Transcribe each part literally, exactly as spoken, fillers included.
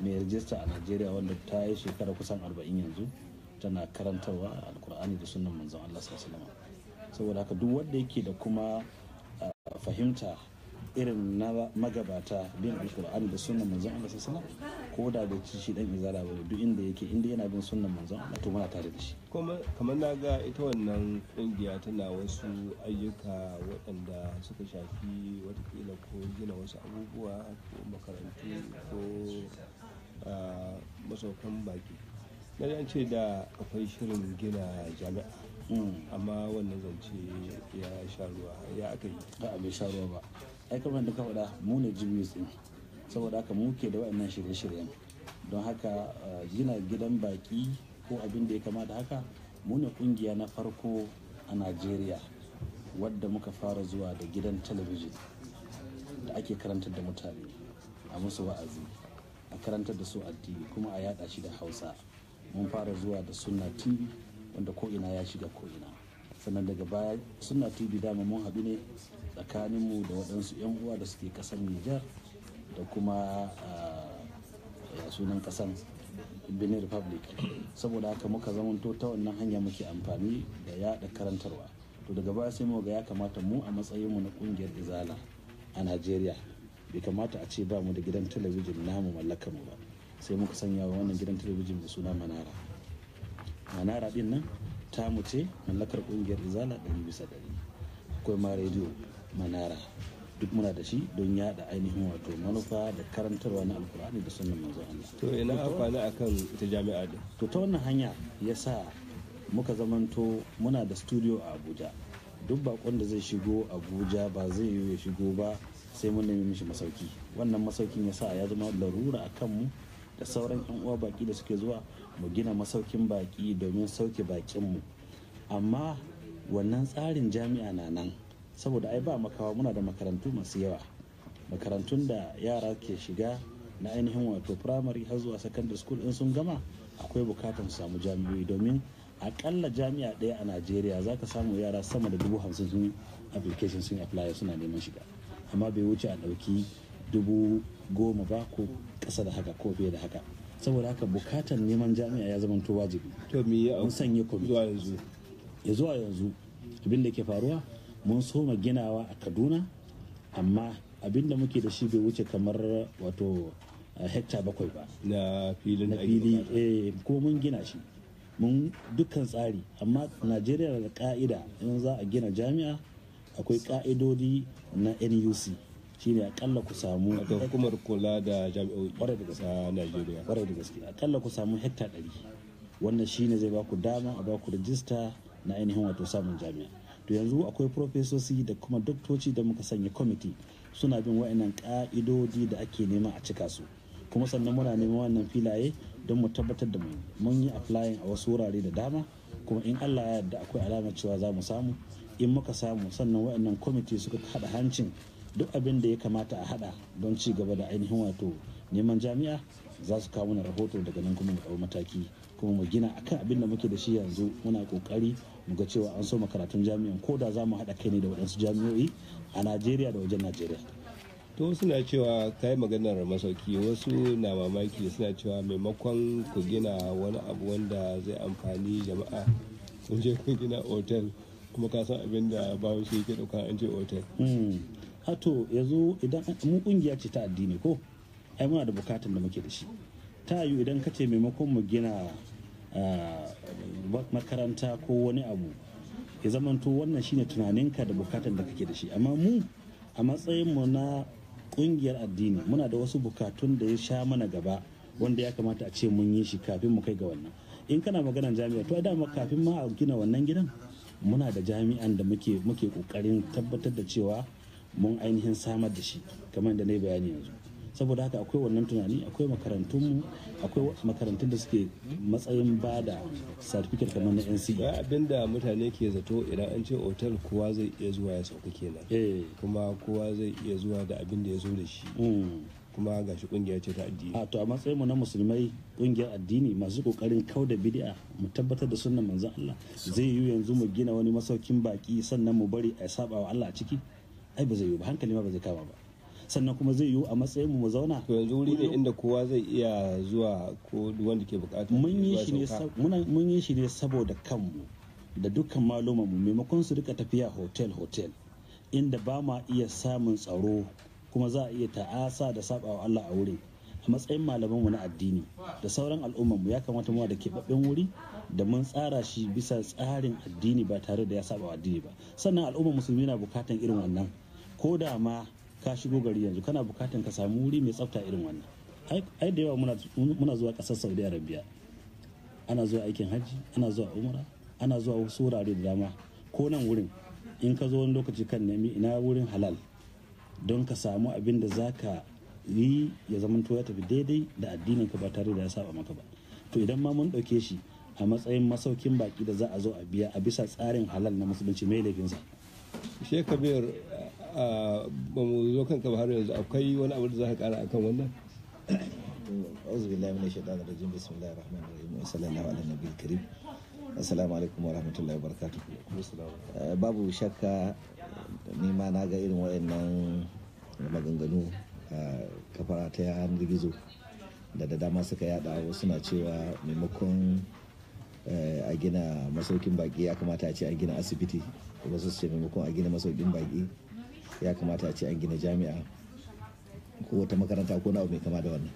mai rijista a Najeriya wanda ta yi shekara kusan arba'in yanzu tana karantarwa alkur'ani da sunan manzon Allah sallallahu alaihi wasallam. Saboda haka duk wanda yake da kuma fahimta irin na magabata bin alkur'ani da sunan manzon Allah sallallahu alaihi wasallam, ko da bai ci shi dan izara ba duk inda yake inda yana bin sunan manzon Allah to muna tare da shi. kuma kamar na ga ita wannan kungiya tana wasu ayyuka waɗanda suka shafi watakila ko gina wasu abubuwa ko makarantu ko masaukan baki. Na ji an ce da akwai shirin gina jami'a amma wannan zance ya sha ruwa, ya aka yi? A'a bai sha ruwa ba. Ai kamar da ka faɗa mu ne jibius ɗin, saboda haka mu ke da waɗannan shirye-shiryen. Don haka gina gidan baki ko abin da ya kamata haka, mu ne kungiya na farko a Najeriya wadda muka fara zuwa da gidan talabijin da ake karantar da mutane a musu wa'azi, a karantar da su addini kuma a yada shi da Hausa. Mun fara zuwa da Sunna T V wanda ko'ina ya shiga ko'ina. Sannan daga baya Sunna T V dama mun haɗu ne tsakaninmu da waɗansu 'yan uwa da suke ƙasar Nijar da kuma ya sunan ƙasan Benin Republic. Saboda haka muka zamanto ta wannan hanya muke amfani da yada karantarwa. To daga baya sai muga ya kamata mu a matsayinmu na ƙungiyar Izala a Najeriya bai kamata a ce ba mu da gidan talabijin namu mallakar mu ba. Sai muka sanya wa wannan gidan talabijin mai suna Manara. Manara din nan ta mu ce mallakar ƙungiyar Izala ɗari bisa ɗari. Akwai ma rediyo Manara duk muna da shi don yada ainihin wato manufa da karantarwa na alkur'ani da sunan manzon Allah. To ina amfani akan ita jami'a din? To ta wannan hanya ya sa muka zamanto muna da studio a Abuja. Duk bakon da zai shigo Abuja ba zai yi ya shigo ba sai mun nemi mishi masauki. Wannan masaukin ya sa ya zama larura a kanmu da sauran 'yan uwa baki da suke zuwa mu gina masaukin baki domin sauke bakinmu. Amma wannan tsarin jami'a na nan saboda ai ba makawa muna da makarantu masu yawa, makarantun da yara ke shiga na ainihin wato primary har zuwa secondary school in sun gama akwai bukatar su samu jami'o'i, domin akalla jami'a ɗaya a Najeriya za ka samu yara sama da dubu hamsin sun application sun apply suna neman shiga, amma bai wuce a ɗauki dubu goma ba ko ƙasa da haka ko fiye da haka. Saboda haka bukatar neman jami'a ya zama to wajibi. To me ya mun sanya kwamiti zuwa yanzu? Ya zuwa yanzu abin da ke faruwa mun soma ginawa a Kaduna, amma abin da muke da shi bai wuce kamar wato hekta bakwai ba na filin na fili eh ko mun gina shi mun dukkan tsari. Amma Najeriya da ka'ida in za a gina jami'a akwai ka'idodi na N U C, shine akalla ku samu da hukumar kula da jami'o'i kwarai da gaske a Najeriya, kwarai da gaske akalla ku samu hekta ɗari. Wannan shine zai baku dama a baku rajista na ainihin wato samun jami'a. To yanzu akwai profesoci da kuma doktoci da muka sanya kwamiti suna bin wa'annan ka'idodi da ake nema a cika su, kuma sannan muna neman wannan filaye don mu tabbatar da mu mun yi applying a wasu wurare da dama, kuma in Allah ya yarda akwai alamar cewa za mu samu. In muka samu sannan wa'annan kwamiti suka hada hancin duk abin da ya kamata a hada don ci gaba da ainihin wato neman jami'a, za su kawo mana rahoto daga nan kuma mu ɗau mataki kuma mu gina akan abin da muke da shi yanzu. Muna kokari mu ga cewa an so karatun jami'an ko da za mu haɗa kai ne da waɗansu jami'o'i a Najeriya da wajen Najeriya. To suna cewa kai maganar masauki, wasu na mamaki suna cewa maimakon ku gina wani abu wanda zai amfani jama'a kun je kun gina otel, kuma ka san abin da bawo shi yake dauka an ce otel. Hato yanzu idan mu kungiya ce ta addini ko ai muna da bukatun da muke da shi. Ta yiwu idan ka ce maimakon mu gina makaranta ko wani abu ya zamanto wannan shine tunaninka da bukatun da kake da shi, amma mu a matsayinmu na kungiyar addini muna da wasu bukatun da ya sha mana gaba wanda ya kamata a ce mun yi shi kafin mu kai ga wannan. In kana maganar jami'a to dama kafin ma a gina wannan gidan muna da jami'an da muke muke kokarin tabbatar da cewa mun ainihin samar da shi kamar da na yi bayani yanzu. Saboda haka akwai wannan tunani, akwai makarantunmu, akwai makarantun da suke matsayin ba da certificate kamar na N C E. Abinda mutane ke zato idan an ce otal kowa zai iya zuwa ya sauka kenan, kuma kowa zai iya zuwa da abin da ya zo da shi, kuma gashi kungiya ce ta addini. A to a matsayin mu na musulmai kungiyar addini masu kokarin kauda bid'a mu tabbatar da sunnan manzon Allah, zai yi yanzu mu gina wani masaukin baki sannan mu bari a saba wa Allah a ciki? Ai ba zai yi ba, hankali ma ba zai kama ba. sannan kuma zai yiwu a matsayin mu mu zauna. To yanzu wuri ne inda kowa zai iya zuwa ko wanda ke bukata. Mun yi shi ne mun yi shi ne saboda kanmu da dukkan maluman mu, maimakon su rika tafiya hotel hotel inda ba ma iya samun tsaro kuma za a iya ta'asa da sabawa Allah a wurin. A matsayin malaman mu na addini da sauran al'umman mu ya kamata mu da keɓaɓɓen wuri da mun tsara shi bisa tsarin addini ba tare da ya saba addini ba. Sannan al'ummar musulmi na bukatan irin wannan, ko da ma ka shigo gari yanzu kana bukatan ka samu wuri mai tsafta irin wannan. Ai da yawa muna zuwa ƙasar Saudi Arabia, ana zuwa aikin hajji, ana zuwa umra, ana zuwa wasu wurare da dama. Ko nan wurin in ka zo wani lokaci kan nemi ina wurin halal don ka samu abin da za ka yi ya zamanto ya tafi daidai da addinin ka ba tare da ya saba maka ba. To idan ma mun ɗauke shi a matsayin masaukin baki da za a zo a biya a bisa tsarin halal na musulunci, mai laifinsa. Sheikh Kabir, ba mu zo kanka ba har yanzu, akwai wani abu da za ka kara akan wannan? Auzu billahi minash shaitanir rajim, bismillahir rahmanir rahim, wa sallallahu ala nabiyil karim. Assalamu alaikum wa rahmatullahi wa barakatuh. Babu shakka ni ma na ga irin wayannan maganganu a kafara ta yanar gizo da da dama suka yada, wasu na cewa maimakon a gina masaukin baki ya kamata a ce an gina asibiti, wasu su ce maimakon a gina masaukin baki ya kamata a ce an gina jami'a ko wata makaranta ko na abu mai kama da wannan.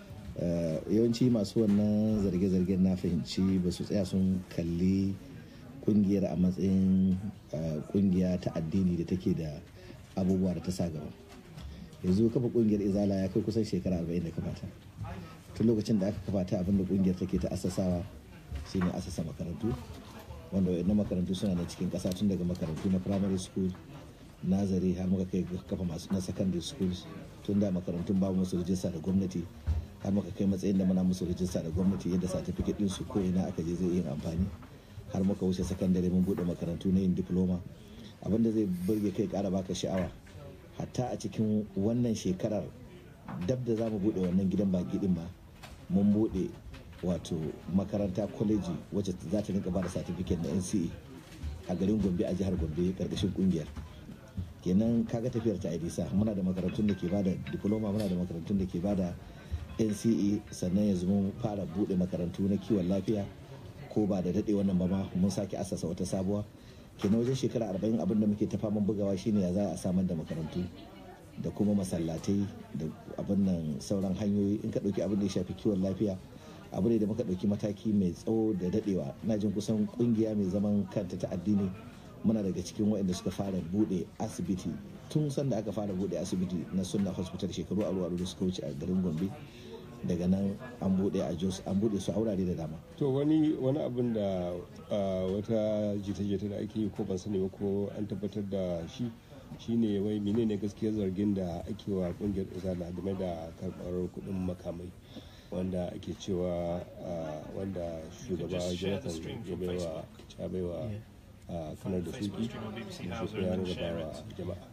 Yawanci masu wannan zarge-zargen na fahimci ba su tsaya sun kalli kungiyar a matsayin kungiya ta addini da take da abubuwa da ta sa gaba. Yanzu kafa kungiyar izala ya kai kusan shekara arba'in da kamata. Tun lokacin da aka kafa ta, abinda kungiyar take ta asasawa shine asasa makarantu, wanda wayannan makarantu suna na cikin kasa, tun daga makarantu na primary school, nazari, har muka kai kafa masu na secondary schools. Tun da makarantun babu musu rijista da gwamnati, har muka kai matsayin da muna musu rijista da gwamnati yadda certificate din su ko ina aka je zai yi amfani. Har muka wuce secondary mun bude makarantu na yin diploma. Abinda zai burge kai kara baka sha'awa, hatta a cikin wannan shekarar dab da za mu bude wannan gidan baki din ma mun bude wato makaranta kwaleji wacce za ta rinka bada certificate na N C A a garin Gombe, a jihar Gombe, karkashin kungiyar. Kenan kaga tafiyar ta Idisa, muna da makarantun da ke bada diploma, muna da makarantun da ke bada N C A, sannan yanzu mun fara bude makarantu na kiwon lafiya, ko ba da dade wannan ba ma mun sake asasa wata sabuwa. Kenan wajen shekara arba'in abin da muke ta faman bugawa shine ya za a samar da makarantu da kuma masallatai da abin nan sauran hanyoyi. In ka dauki abin da ya shafi kiwon lafiya, abu ne da muka dauki mataki mai tsawo da dadewa. Na jin kusan kungiya mai zaman kanta ta addini muna daga cikin waɗanda suka fara bude asibiti tun sanda aka fara bude asibiti na Sunna Hospital shekaru aru da suka wuce a garin Gombe. Daga nan an bude a Jos, an bude su a wurare da dama. To wani wani abin da wata jita-jita da ake yi, ko ban sani ba ko an tabbatar da shi, shine wai menene gaskiyar zargin da ake wa kungiyar izala game da karɓar kuɗin makamai, wanda ake cewa wanda shugaba Jonathan ya baiwa ya baiwa kanar da suki da su ya rarraba wa jama'a.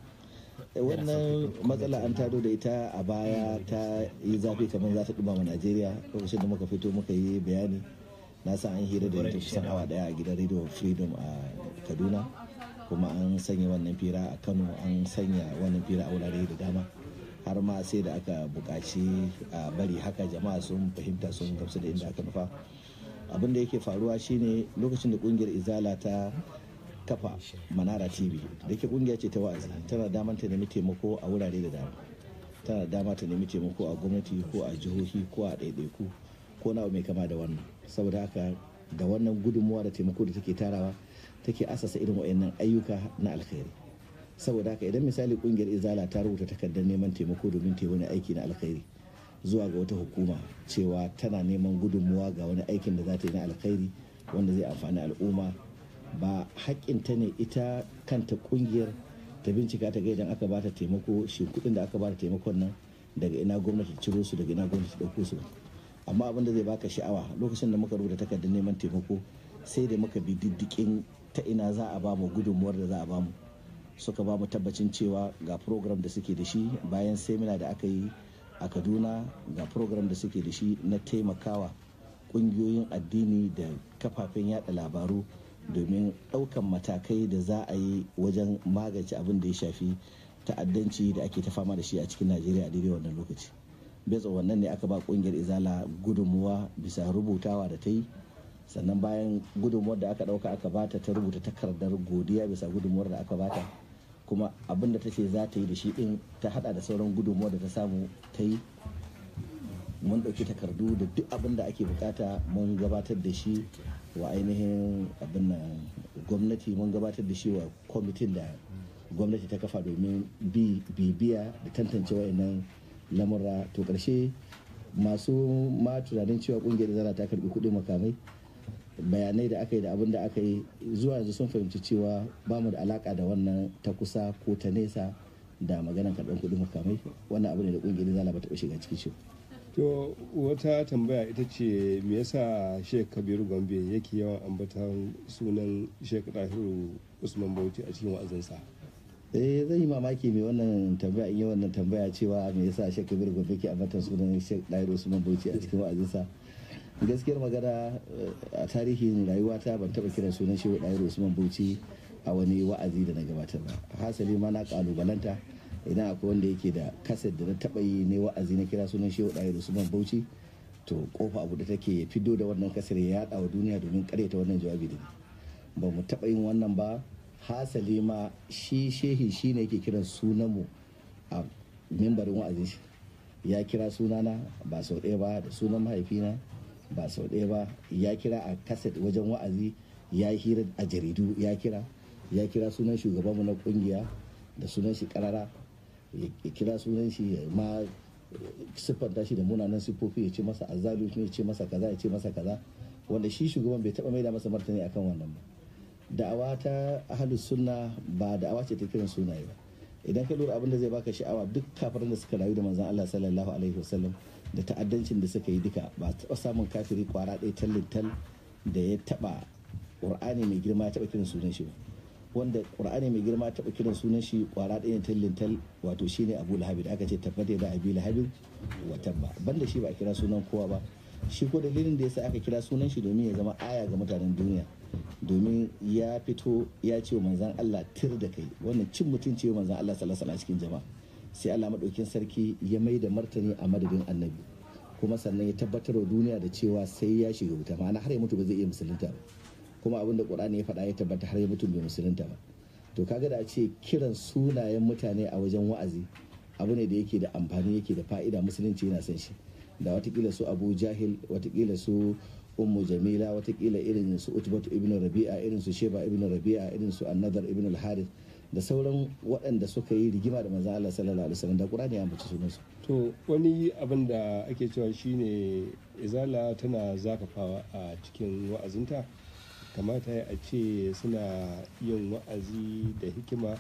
Wannan matsala an tado da ita a baya, ta yi zafi kamar za ta dumama Najeriya. Lokacin da muka fito muka yi bayani, na sa an hira da ita kusan awa daya a gidan Radio Freedom a Kaduna, kuma an sanya wannan fira a Kano, an sanya wannan fira a wurare da dama, har ma sai da aka buƙaci a bari haka jama'a sun fahimta, sun gamsu da inda aka nufa. Abin da yake faruwa shine lokacin da kungiyar izala ta kafa Manara T V, da ke kungiya ce ta wa'azi, tana damar ta nemi taimako a wurare da dama, tana dama ta nemi taimako a gwamnati ko a jihohi ko a ɗaiɗaiku ko na mai kama da wannan. Saboda haka da wannan gudunmuwa da taimako da take tarawa, take asasa irin wayannan ayyuka na alkhairi. Saboda haka idan misali kungiyar izala ta rubuta takardar neman taimako domin ta yi wani aiki na alkhairi zuwa ga wata hukuma, cewa tana neman gudunmuwa ga wani aikin da za ta yi na alkhairi wanda zai amfani al'umma, ba haƙƙinta ne ita kanta kungiyar ta bincika ta ga idan aka bata taimako, shi kuɗin da aka bata taimakon nan daga ina gwamnati ciro su, daga ina gwamnati ɗauko su. Amma abin da zai baka sha'awa, lokacin da muka rubuta takardar neman taimako sai da muka bi diddikin ta ina za a ba mu gudunmuwar da za a ba mu. Suka ba mu tabbacin cewa ga program da suke da shi bayan semina da aka yi a Kaduna, ga program da suke da shi na taimakawa kungiyoyin addini da kafafen yada labaru domin ɗaukan matakai da za a yi wajen magance abin da ya shafi ta'addanci da ake ta fama da shi a cikin najeriya a daidai wannan lokaci. Betsa wannan ne aka ba kungiyar izala gudunmuwa bisa rubutawa da ta yi, sannan bayan gudunmuwar da aka dauka aka bata ta rubuta takardar godiya bisa gudunmuwar da aka bata, kuma abin da ta ce za ta yi da shi din ta hada da sauran gudunmuwar da ta samu ta yi. Mun dauki takardu da duk abin da ake bukata mun gabatar da shi wa ainihin abin nan gwamnati, mun gabatar da shi wa kwamitin da gwamnati ta kafa domin bibiya da tantance wayannan lamura. To karshe masu ma tunanin cewa kungiyar zara ta karbi kudin makamai, bayanai da aka yi da abin da aka yi zuwa yanzu sun fahimci cewa ba mu da alaka da wannan ta kusa ko ta nesa da maganar karɓar kudin makamai. Wannan abu ne da kungiyar zara ba ta shiga cikin shi. To wata tambaya ita ce me yasa Sheikh Kabiru Gombe yake yawan ambatan sunan Sheikh Dahiru Usman Bauchi a cikin wa'azinsa? eh zan yi mamaki mai wannan tambaya in yi wannan tambaya cewa me yasa Sheikh Kabir Gombe ke ambatan sunan Sheikh Dahiru Usman Bauchi a cikin wa'azinsa. Gaskiyar magana a tarihin rayuwata ban taba kiran sunan Sheikh Dahiru Usman Bauchi a wani wa'azi da na gabatar ba. Hasali ma na kalubalanta idan akwai wanda yake da kaset da na taba yi ne wa'azi na kira sunan Sheikh Dahiru Usman Bauchi, to kofa abu da take ya fido da wannan kasar ya yada wa duniya domin karyata wannan jawabi da ba mu taba yin wannan ba. Hasali ma shi shehi shi ne yake kiran sunanmu a membarin wa'azin shi, ya kira sunana ba sau ɗaya ba, da sunan mahaifina ba sau ɗaya ba, ya kira a kaset wajen wa'azi, ya yi hira a jaridu, ya kira ya kira sunan shugabanmu na kungiya da sunan shi karara, ya kira sunan shi ya ma siffanta shi da munanan siffofi, ya ce masa azzalu, ya ce masa kaza, ya ce masa kaza, wanda shi shugaban bai taba maida masa martani akan wannan ba. Da'awa ta ahlus sunna ba da'awa ce ta kiran sunaye ba. Idan ka lura abin da zai baka sha'awa, duk kafirin da suka rayu da manzon Allah sallallahu alaihi wasallam da ta'addancin da suka yi duka, ba taɓa samun kafiri kwara ɗaya tallin tal da ya taɓa Qur'ani mai girma ya taɓa kiran sunan shi ba. Wanda Qur'ani mai girma ya taɓa kiran sunan shi kwara ɗaya tallin tal, wato shine Abu Lahab da aka ce tabbata da Abi Lahab wa tabba. Banda shi ba a kira sunan kowa ba. Shi ko dalilin da yasa aka kira sunan shi domin ya zama aya ga mutanen duniya, domin ya fito ya ce wa manzan Allah tir da kai, wannan cin mutunci wa manzan Allah sallallahu alaihi cikin jama'a. Sai Allah madaukin sarki ya mai da martani a madadin annabi, kuma sannan ya tabbatar wa duniya da cewa sai ya shiga wuta, ma'ana har ya mutu ba zai iya musulunta ba. Kuma abin da Qur'ani ya faɗa ya tabbata har ya mutu bai musulunta ba. To kaga da a ce kiran sunayen mutane a wajen wa'azi abu ne da yake da amfani, yake da fa'ida, musulunci yana son shi. Da watakila su Abu Jahil, watakila su Ummu Jamila, watakila irin su Utbatu ibn Rabi'a, irin su Sheba ibn Rabi'a, irin su An-Nadar ibn al-Harith da sauran waɗanda suka yi rigima da manzon Allah sallallahu alaihi wasallam, da Qur'ani ya ambaci sunan su. To wani abin da ake cewa shine izala tana zafafawa a cikin wa'azinta, kamata a ce suna yin wa'azi da hikima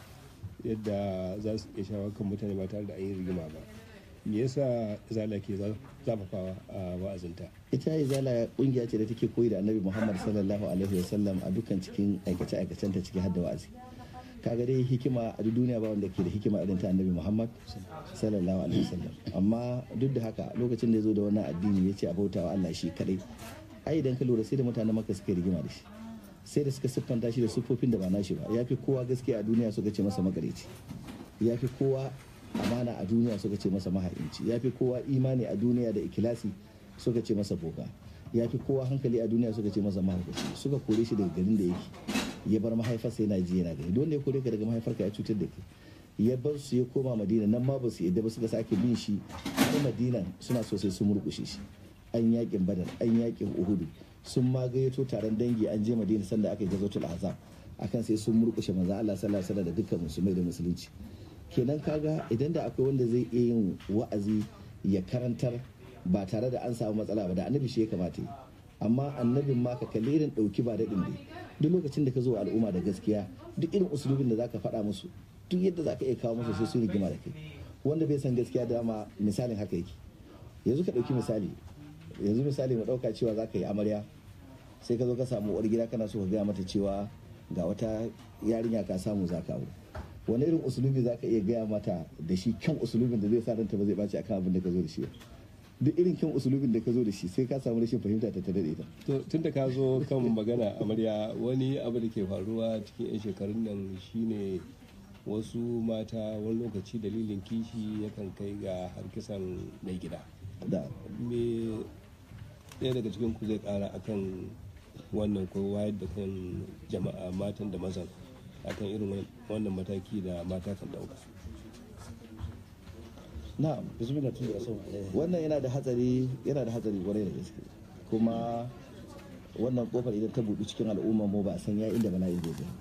yadda za su iya shawo kan mutane ba tare da an yi rigima ba. Me yasa izala ke zafafawa a wa'azinta? Ita izala kungiya ce da take koyi da annabi Muhammad sallallahu alaihi wasallam a dukkan cikin aikace aikacen ta ciki har da wa'azi. Kaga dai hikima a duk duniya ba wanda ke da hikima irin ta annabi Muhammad sallallahu alaihi wasallam. Amma duk da haka lokacin da ya zo da wannan addini ya ce a bautawa Allah shi kadai, ai idan ka lura sai da mutanen Makka suka rigima da shi, sai da suka siffanta shi da siffofin da ba nashi ba. Ya fi kowa gaskiya a duniya suka ce masa makareci, ya fi kowa amana a duniya suka ce masa mahaici, ya fi kowa imani a duniya da ikilasi suka ce masa boka, ya fi kowa hankali a duniya suka ce masa mahaifaci. Suka kore shi daga garin da yake, ya bar mahaifarsa yana ji yana gani. Don ya kore ka daga mahaifarka ya cutar da kai. Ya bar su ya koma Madina, nan ma ba su yadda ba, suka sake bin shi har Madina, suna so sai sun murkushe shi. An yakin Badar, an yakin Uhudu, sun ma gayyato taron dangi an je Madina sanda aka yi gazotul Ahzab akan sai sun murkushe manzo Allah sallallahu alaihi wasallam da dukkan musulmai da musulunci. Kenan kaga idan da akwai wanda zai iya yin wa'azi ya karantar ba tare da an samu matsala ba, da annabi shi ya kamata yi. Amma annabin ma ka kalli irin dauki ba daɗin dai, duk lokacin da ka zo al'umma da gaskiya, duk irin usulubin da zaka faɗa musu, duk yadda zaka iya kawo musu sai su rigima da kai. Wanda bai san gaskiya dama misalin haka yake. Yanzu ka ɗauki misali, yanzu misali mu ɗauka cewa zaka yi amarya, sai ka zo ka samu uwar gida kana so ka gaya mata cewa ga wata yarinya ka samu zaka aure. Wani irin usulubi za ka iya gaya mata da shi, kyan usulubin da zai sa ranta ba zai ɓaci akan abin da ka zo da shi. Duk irin kyan usulubin da ka zo da shi sai ka samu rashin fahimta ta tare da ita. To tun da ka zo kan magana amarya, wani abu da ke faruwa cikin 'yan shekarun nan shine wasu mata wani lokaci dalilin kishi yakan kai ga har kisan mai gida. da Me ɗaya daga cikin ku zai ƙara akan wannan ko wayar da kan jama'a matan da mazan akan irin wannan mataki da mata kan ɗauka? na'am bismillah tun da so wannan yana da hatsari yana da hatsari kwarai da gaske, kuma wannan kofar idan ta buɗu cikin al'ummar mu ba a san ya inda bala'i zai je.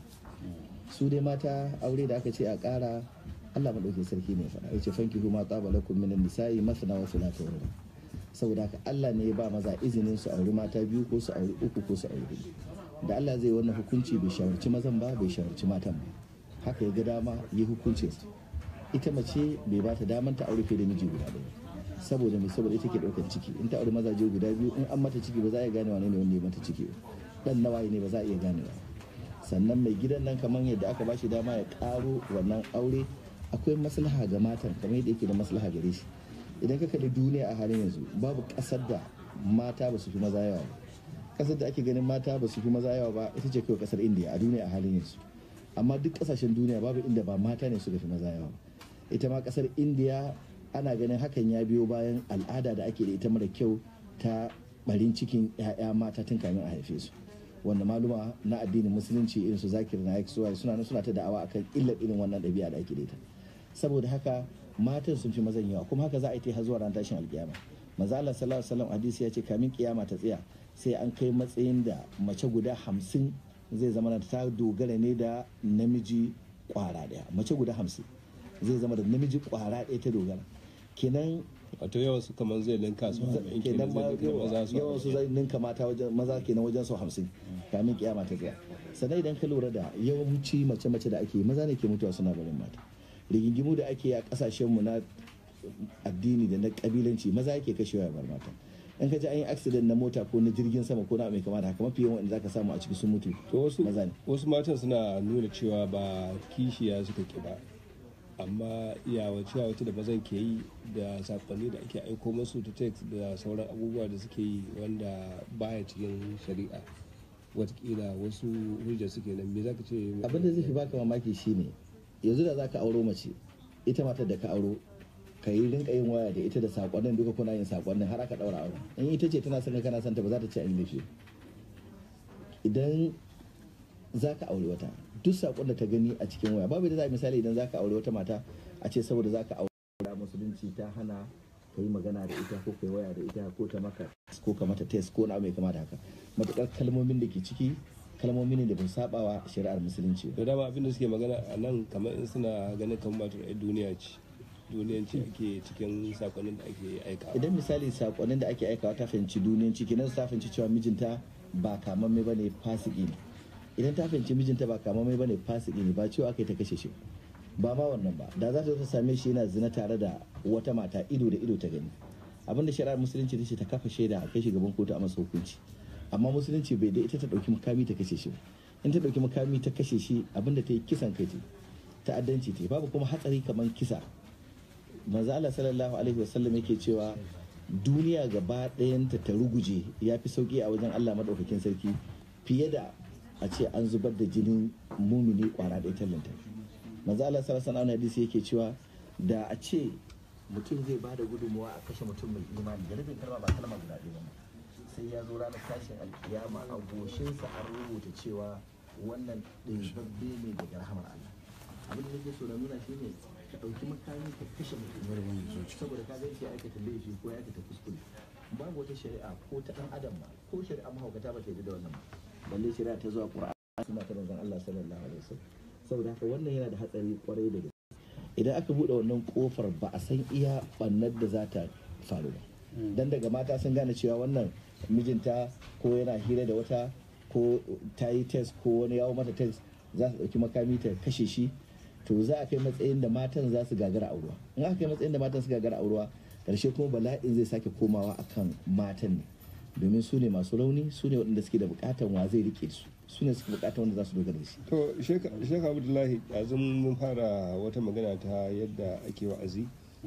su dai mata aure da aka ce a ƙara, Allah madaukakin sarki ne faɗa yace fankihu ma tsaba lakum minan nisa'i masna wa thulatha wa ruba. saboda haka Allah ne ya ba maza izinin su auri mata biyu ko su auri uku ko su auri huɗu. da Allah zai wannan hukunci bai shawarci mazan ba bai shawarci matan ba, haka ya ga dama yi hukuncin su. ita mace bai ba ta daman ta aure fiye da miji guda ɗaya, saboda mai saboda ita ke ɗaukar ciki. in ta aure mazaje guda biyu in an mata ciki ba za a iya gane wane ne wanda ya mata ciki ba, dan nawaye ne ba za a iya gane ba. sannan mai gidan nan kamar yadda aka ba shi dama ya ƙaro wannan aure, akwai maslaha ga matan kamar yadda yake da maslaha gare shi. idan ka kalli duniya a halin yanzu babu ƙasar da mata ba su fi maza yawa ba. ƙasar da ake ganin mata ba su fi maza yawa ba ita ce kawai ƙasar indiya a duniya a halin yanzu. amma duk ƙasashen duniya babu inda ba mata ne suka fi maza yawa ba. ita ma ƙasar indiya ana ganin hakan ya biyo bayan al'ada da ake da ita mara kyau ta barin cikin 'ya'ya mata tun kamin a haife su, wanda maluma na addinin musulunci irin su zakir na suna suna suna ta da'awa akan illar irin wannan ɗabi'a da ake da ita. saboda haka matan sun fi mazan yawa, kuma haka za a yi ta har zuwa ran tashin alkiyama. manzo Allah sallallahu alaihi wasallam hadisi ya ce kamin kiyama ta tsaya sai an kai matsayin da mace guda hamsin zai zama ta dogara ne da namiji kwara daya. mace guda hamsin zai zama da namiji kwara daya ta dogara, kenan wato yawan su kamar zai linka su kenan yawan su zai ninka mata wajen maza kenan wajen sau hamsin kamin kiyama ta tsaya. sannan idan ka lura da yawanci mace-mace da ake maza ne ke mutuwa suna barin mata. rigingimu da ake a kasashen mu na addini da na kabilanci maza yake kashewa ya bar mata. in ka ji an yi accident na mota ko na jirgin sama ko na mai kama da haka, mafi yawan wanda zaka samu a ciki sun mutu maza ne. wasu matan suna nuna cewa ba kishiya suka ki ba, amma iyawace wata da mazan ke yi da sakonni da ake aiko masu ta text da sauran abubuwa da suke yi wanda baya cikin shari'a, watakila wasu hujja suke nan. me zaka ce? abin da zai fi baka mamaki shine yanzu da zaka auro mace, ita matar da ka auro ka yi rinka yin waya da ita da sakonnin duka kuna yin sakonnin har aka daura aure. in ita ce tana son ka kana son ta ba za ta ce an yi. idan zaka aure wata duk sakon da ta gani a cikin waya, babu da za misali idan zaka aure wata mata a ce saboda zaka aure musulunci ta hana ka yi magana da ita ko ka yi waya da ita ko ta maka ko ka mata test ko na mai kama da haka, matukar kalmomin da ke ciki kalmomi ne da ba saba wa shari'ar musulunci. da dama abin da suke magana a nan kamar in suna ganin kamar matar duniya ce duniyanci ake cikin sakonnin da ake aikawa. idan misali sakonnin da ake aikawa ta fahimci duniyanci kenan ta fahimci cewa mijinta ba kamamme bane fasiki ne. idan ta fahimci mijinta ba kamamme bane fasiki ne ba cewa aka yi ta kashe shi ba ma wannan ba, da za ta ta same shi yana zina tare da wata mata ido da ido ta gani, abinda shari'ar musulunci ta ce ta kafa shaida a kai shi gaban kotu a masa hukunci. amma musulunci bai da ita ta dauki makami ta kashe shi, in ta dauki makami ta kashe shi abinda ta yi kisan kai ce, ta'addanci ce. babu kuma hatsari kamar kisa. manzo Allah sallallahu alaihi wasallam yake cewa duniya gaba ɗayanta ta ruguje ya fi sauki a wajen Allah madaukakin sarki fiye da a ce an zubar da jinin mumini kwara ɗaya tallanta. manzo Allah sallallahu alaihi hadisi yake cewa da a ce mutum zai bada gudunmuwa a kashe mutum mai imani da nufin kalma ba kalma guda ɗaya ba, sai ya zo ranar tashin alkiyama a goshinsa an rubuta cewa wannan ɗaiɗabbe ne daga rahamar Allah. abin da nake so na nuna shi ne ka ɗauki makami ka kashe mutum saboda ka zai ya aikata laifi ko ya aikata kuskure. babu wata shari'a ko ta ɗan adam ba ko shari'a mahaukata ba ta yi da wannan ba, balle shari'a ta zuwa Qur'ani suna ta manzon Allah sallallahu alaihi wasallam. saboda haka wannan yana da hatsari kwarai da gaske. idan aka buɗe wannan kofar ba a san iya ɓannar da za ta faru ba, dan daga mata sun gane cewa wannan mijinta ko yana hira da wata ko ta yi test ko wani yawo mata test za su ɗauki makami ta kashe shi, to za a kai matsayin da matan za su gagara aurewa. in aka kai matsayin da matan su gagara aurewa karshe kuma bala'in zai sake komawa akan matan ne, domin su ne masu rauni, su ne waɗanda suke da buƙatan wa zai rike su, su ne suke buƙatan wanda za su dogara da shi. to Sheikh Abdullahi, yanzu mun fara wata magana ta yadda ake wa'azi.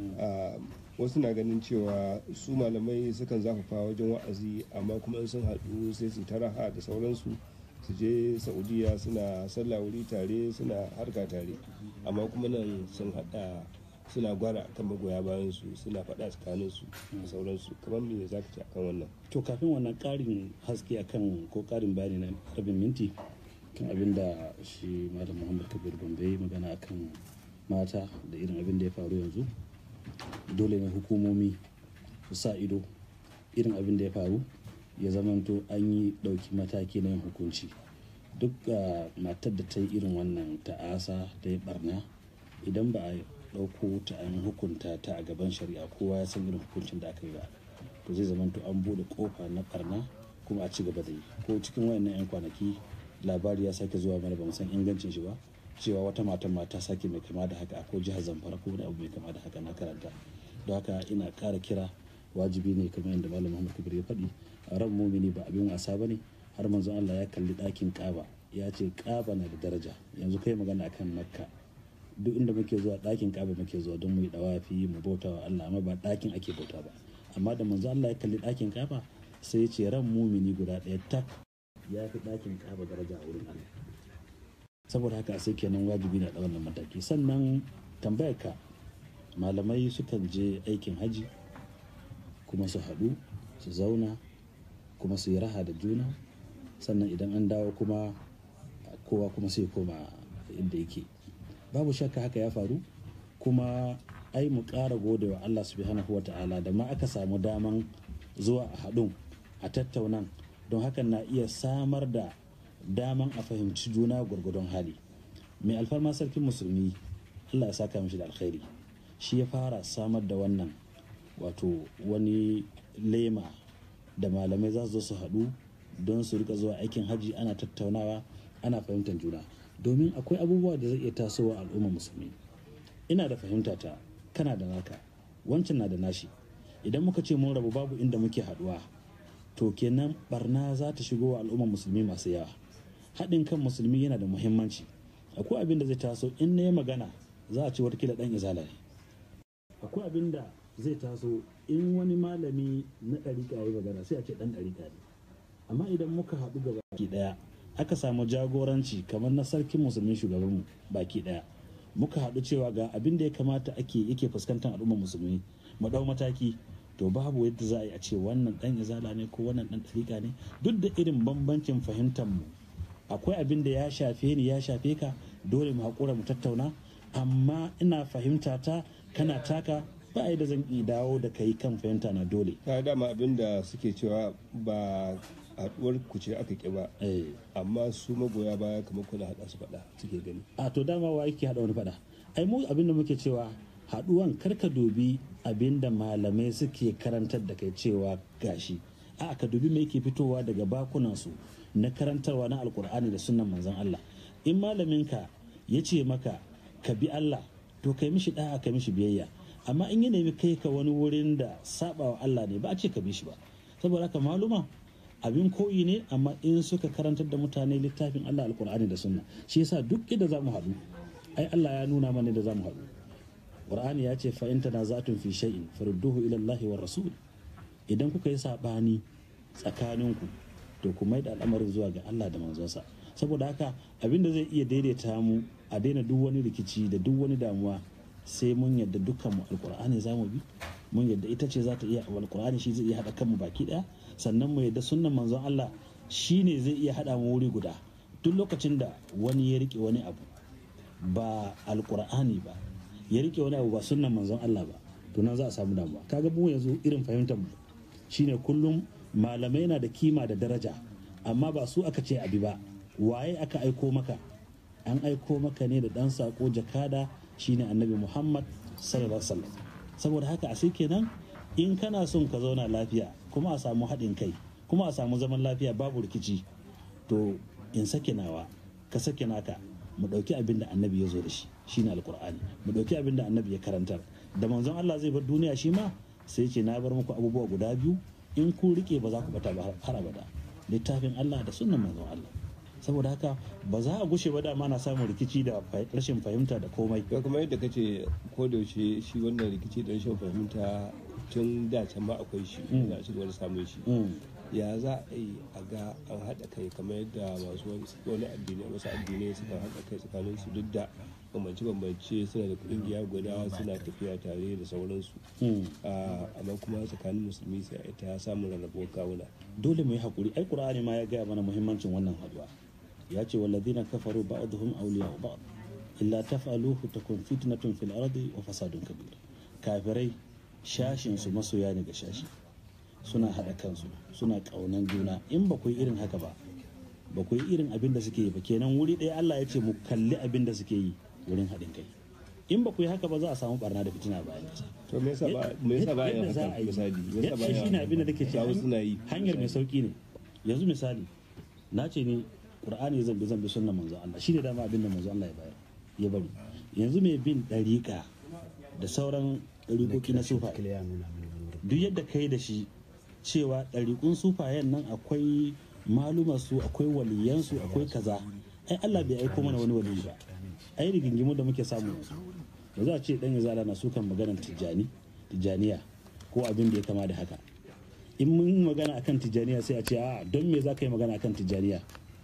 wasu na ganin cewa su malamai sukan zafafa wajen wa'azi amma kuma in sun haɗu sai su ta raha da sauransu su je saudiya suna sallah wuri tare suna harka tare, amma kuma nan sun hada suna gwara akan magoya bayan su suna faɗa tsakanin su da sauransu. Kamar me za ka ce akan wannan? To kafin wannan ƙarin haske akan ko ƙarin bayani na rabin minti kan abin da shi Malam Muhammad Kabir Gombe ya magana akan mata da irin abin da ya faru yanzu, dole ne hukumomi su sa ido irin abin da ya faru ya zamanto an yi ɗauki mataki na yin hukunci. Duk uh, matar da ta yi irin wannan ta'asa da ya barna, idan ba a ɗauko ta an hukunta ta a gaban shari'a kowa ya san irin hukuncin da aka yi ba, to zai zamanto an bude kofa na barna kuma a ci gaba da yi. Ko cikin wayannan 'yan kwanaki labari ya sake zuwa mana, ba mu san ingancin shi ba, cewa wata matan mata sake mai kama da haka a ko jihar Zamfara ko wani abu mai kama da haka na karanta. Don haka ina ƙara kira, wajibi ne kamar yadda Malam Muhammad Kabir ya faɗi, a ran mumini ba abin wasa ba ne. Har manzon Allah ya kalli ɗakin Kaaba ya ce Kaaba na da daraja. Yanzu kai magana akan Makka, duk inda muke zuwa ɗakin Kaaba muke zuwa don mu yi dawafi mu bauta wa Allah, amma ba ɗakin ake bauta ba. Amma da manzon Allah ya kalli ɗakin Kaaba sai ya ce ran mumini guda ɗaya tak ya fi ɗakin Kaaba daraja a wurin Allah. Saboda haka sai kenan wajibi na da wannan mataki. Sannan tambayar ka, malamai sukan je aikin haji kuma su haɗu su zauna kuma su yi raha da juna, sannan idan an dawo kuma kowa kuma sai koma inda yake. Babu shakka haka ya faru, kuma ai mu ƙara gode wa Allah subhanahu wata'ala da ma aka samu daman zuwa a haɗun a tattaunan, don hakan na iya samar da daman a fahimci juna gwargwadon hali. Mai alfarma sarkin musulmi, Allah ya saka mishi da alkhairi, shi ya fara samar da wannan wato wani lema da malamai za su zo su haɗu don su rika zuwa aikin haji ana tattaunawa ana fahimtar juna, domin akwai abubuwa da zai iya tasowa al'ummar musulmi. Ina da fahimta ta, kana da naka, wancan na da nashi. Idan muka ce mun rabu babu inda muke haɗuwa, to kenan barna za ta shigo wa al'ummar musulmi masu yawa. Haɗin kan musulmi yana da muhimmanci. Akwai abin da zai taso in na yi magana za a ce watakila ɗan izala ne. Akwai abin da zai taso in wani malami na ɗariƙa ya yi magana sai a ce ɗan ɗariƙa ne. Amma idan muka haɗu ga baki ɗaya aka samu jagoranci kamar na sarkin musulmi shugabanmu baki ɗaya, muka haɗu cewa ga abin da ya kamata ake yake fuskantar al'ummar musulmi mu ɗau mataki, to babu yadda za a yi a ce wannan ɗan izala ne ko wannan ɗan ɗariƙa ne. Duk da irin bambancin fahimtar mu, akwai abin da ya shafe ni ya shafe ka, dole mu haƙura mu tattauna, amma ina fahimta ta kana taka, ba a da zan iya dawo da kai kan fahimta na dole. Ta dama abin da suke cewa ba haɗuwar ku ce aka ƙi ba, amma su magoya baya kamar kuna haɗa su faɗa suke gani. A to dama wa yake haɗa wani faɗa? Ai mu abin da muke cewa haɗuwan karka dubi abin da malamai suke karantar da kai cewa gashi, a ka dubi me yake fitowa daga bakunansu na karantarwa na alkur'ani da sunnan manzon Allah. In malaminka ya ce maka ka bi Allah, to kai mishi da'a kai mishi biyayya, amma in ya nemi kai ka wani wurin da saba wa Allah ne ba a ce ka bi shi ba. Saboda haka maluma abin koyi ne, amma in suka karantar da mutane littafin Allah alkur'ani da sunna, shi yasa duk inda za mu haɗu, ai Allah ya nuna mana da za mu haɗu. Qur'ani ya ce fa in tanaza'tum fi shay'in farudduhu ila Allah wa rasul. Idan kuka yi sabani tsakaninku, to ku mai da al'amarin zuwa ga Allah da manzonsa. Saboda haka abinda zai iya daidaita mu a daina duk wani rikici da duk wani damuwa, sai mun yadda dukkan mu alkur'ani za mu bi, mun yadda ita ce za ta iya, alkur'ani shi zai iya haɗa kanmu baki ɗaya, sannan mu yadda sunnan manzon Allah shi ne zai iya haɗa mu wuri guda. Duk lokacin da wani ya rike wani abu ba alkur'ani ba, ya rike wani abu ba sunnan manzon Allah ba, to nan za a samu damuwa. Kaga mu yanzu irin fahimtar mu shine kullum malamai na da kima da daraja, amma ba su aka ce abi ba. Waye aka aiko maka? An aiko maka ne da dan sako jakada, shine annabi Muhammad sallallahu alaihi wasallam. Saboda haka a sai kenan in kana son ka zauna lafiya kuma a samu haɗin kai kuma a samu zaman lafiya babu rikici, to in sake nawa ka sake naka, mu ɗauki abin da annabi ya zo da shi shine alkur'ani, mu ɗauki abin da annabi ya karantar. Da manzon Allah zai bar duniya shi ma sai ce na bar muku abubuwa guda biyu, in ku rike ba za ku bata ba har abada, littafin Allah da sunnan manzon Allah. Saboda haka ba za a gushe ba, dama na samun rikici da rashin fahimta da komai. Kuma yadda kace ko da yaushe shi wannan rikici da rashin fahimta tun da can ma akwai shi za a ci gaba da samun shi ya za a yi a ga an haɗa kai kamar yadda masu wani addinai wasu addinai suka haɗa kai tsakanin su duk da bambance-bambance suna da ƙungiya guda suna tafiya tare da sauransu amma kuma tsakanin musulmi sai a ta samun rarrabuwar kawuna. Dole mu yi haƙuri, ai ƙur'ani ma ya gaya mana muhimmancin wannan haɗuwa, ya ce wallazina kafaru ba'dhum awliya'u ba'd illa taf'aluhu takun fitnatun fil ardi wa fasadun kabir. Kafirai shashin su masoya ne ga shashi, suna haɗa kansu suna ƙaunan juna. In ba ku yi irin haka ba ba ku yi irin abin da suke yi ba, kenan wuri ɗaya Allah ya ce mu kalli abin da suke yi wurin haɗin kai. In ba ku yi haka ba za a samu barna da fitina bayan ƙasa. To me yasa ba me yasa ba yin haka misali me yasa ba yin haka? Shine abin da nake cewa suna yi hanyar mai sauki ne. Yanzu misali na ce ni Qur'ani zan bi zan bi sunnar manzo Allah, shine dama abin da manzo Allah ya bayar ya bari. Yanzu mai bin ɗariƙa da sauran ɗariƙoƙi na sufa duk yadda kai da shi cewa ɗariƙun sufayen nan akwai malumarsu akwai waliyansu akwai kaza, ai Allah bai aiko mana wani waliyi ba. Ai rigingimu da muke samu ba za a ce dan izala na sukan maganar tijjani tijjaniya ko abin da ya kama da haka. In mun magana akan tijjaniya sai a ce a don me za ka yi magana akan tijjaniya,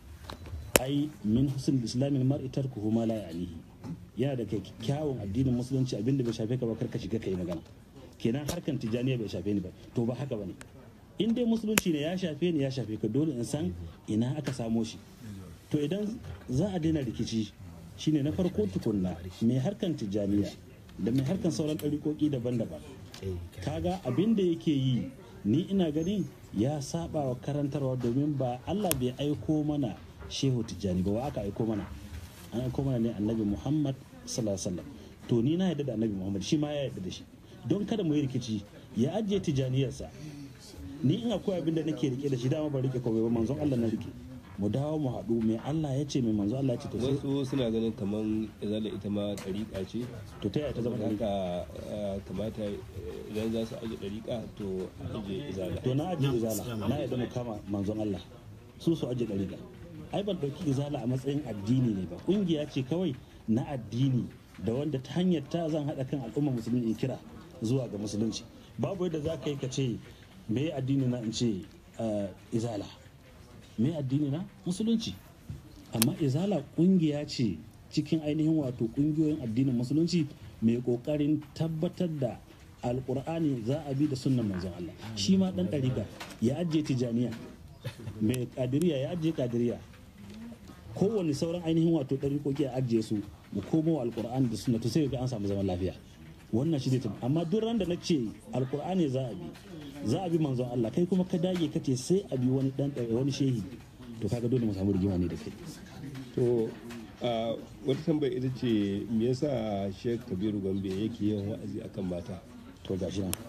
ai min husnul islamil mar'i tarkuhu ma la ya'nihi, yana da kyawun addinin musulunci abin da bai shafe ka ba karka shiga kai magana. Kenan harkan tijjaniya bai shafe ni ba, to ba haka bane. In dai musulunci ne ya shafe ni ya shafe ka, dole in san ina aka samo shi. To idan za a daina rikici shine na farko tukunna mai harkan tijjaniya da mai harkan sauran ɗariƙoƙi daban-daban, kaga abin da yake yi ni ina ganin ya saba wa karantarwa, domin ba Allah bai aiko mana shehu tijjani ba, wa aka aiko mana? An aiko mana ne annabi Muhammad sallallahu alaihi wasallam. To ni na yarda da annabi Muhammad, shi ma ya yarda da shi. Don kada mu yi rikici ya ajiye tijjaniyarsa, ni in akwai abin da nake rike da shi dama ban rike kawai ba, manzon Allah na rike. Mu dawo mu haɗu, mai Allah ya ce mai manzo Allah ya ce. To wasu suna ganin kaman izala ita ma ɗariƙa ce, to ta yaya ta zama ɗariƙa? Kamata idan za su aje ɗariƙa to aje izala. To na aje izala, na yadda mu kama manzon Allah, su su aje ɗariƙa. Ai ban ɗauki izala a matsayin addini ne ba, ƙungiya ce kawai na addini da wanda ta hanyar ta zan haɗa kan al'umma musulmi in kira zuwa ga musulunci. Babu yadda za ka yi ka ce me addini na in ce izala, me addini na musulunci. Amma izala kungiya ce cikin ainihin wato kungiyoyin addinin musulunci mai kokarin tabbatar da alkur'ani za a bi da sunnan manzon Allah. Shi ma dan ɗariƙa ya ajiye tijaniya, mai kadiriya ya ajiye kadiriya, kowane sauran ainihin wato ɗariƙoƙi a ajiye su, mu komo alkur'ani da sunna, to sai ga an samu zaman lafiya. Wannan shi ne. Amma duk ran da na ce alkur'ani za a bi za a bi manzon Allah, kai kuma ka dage ka ce sai a bi wani dan wani shehi, to kaga dole mu samu rigima ne da kai. To wata tambaya ita ce me yasa Sheikh Kabiru Gombe yake yin wa'azi akan mata? To gashi nan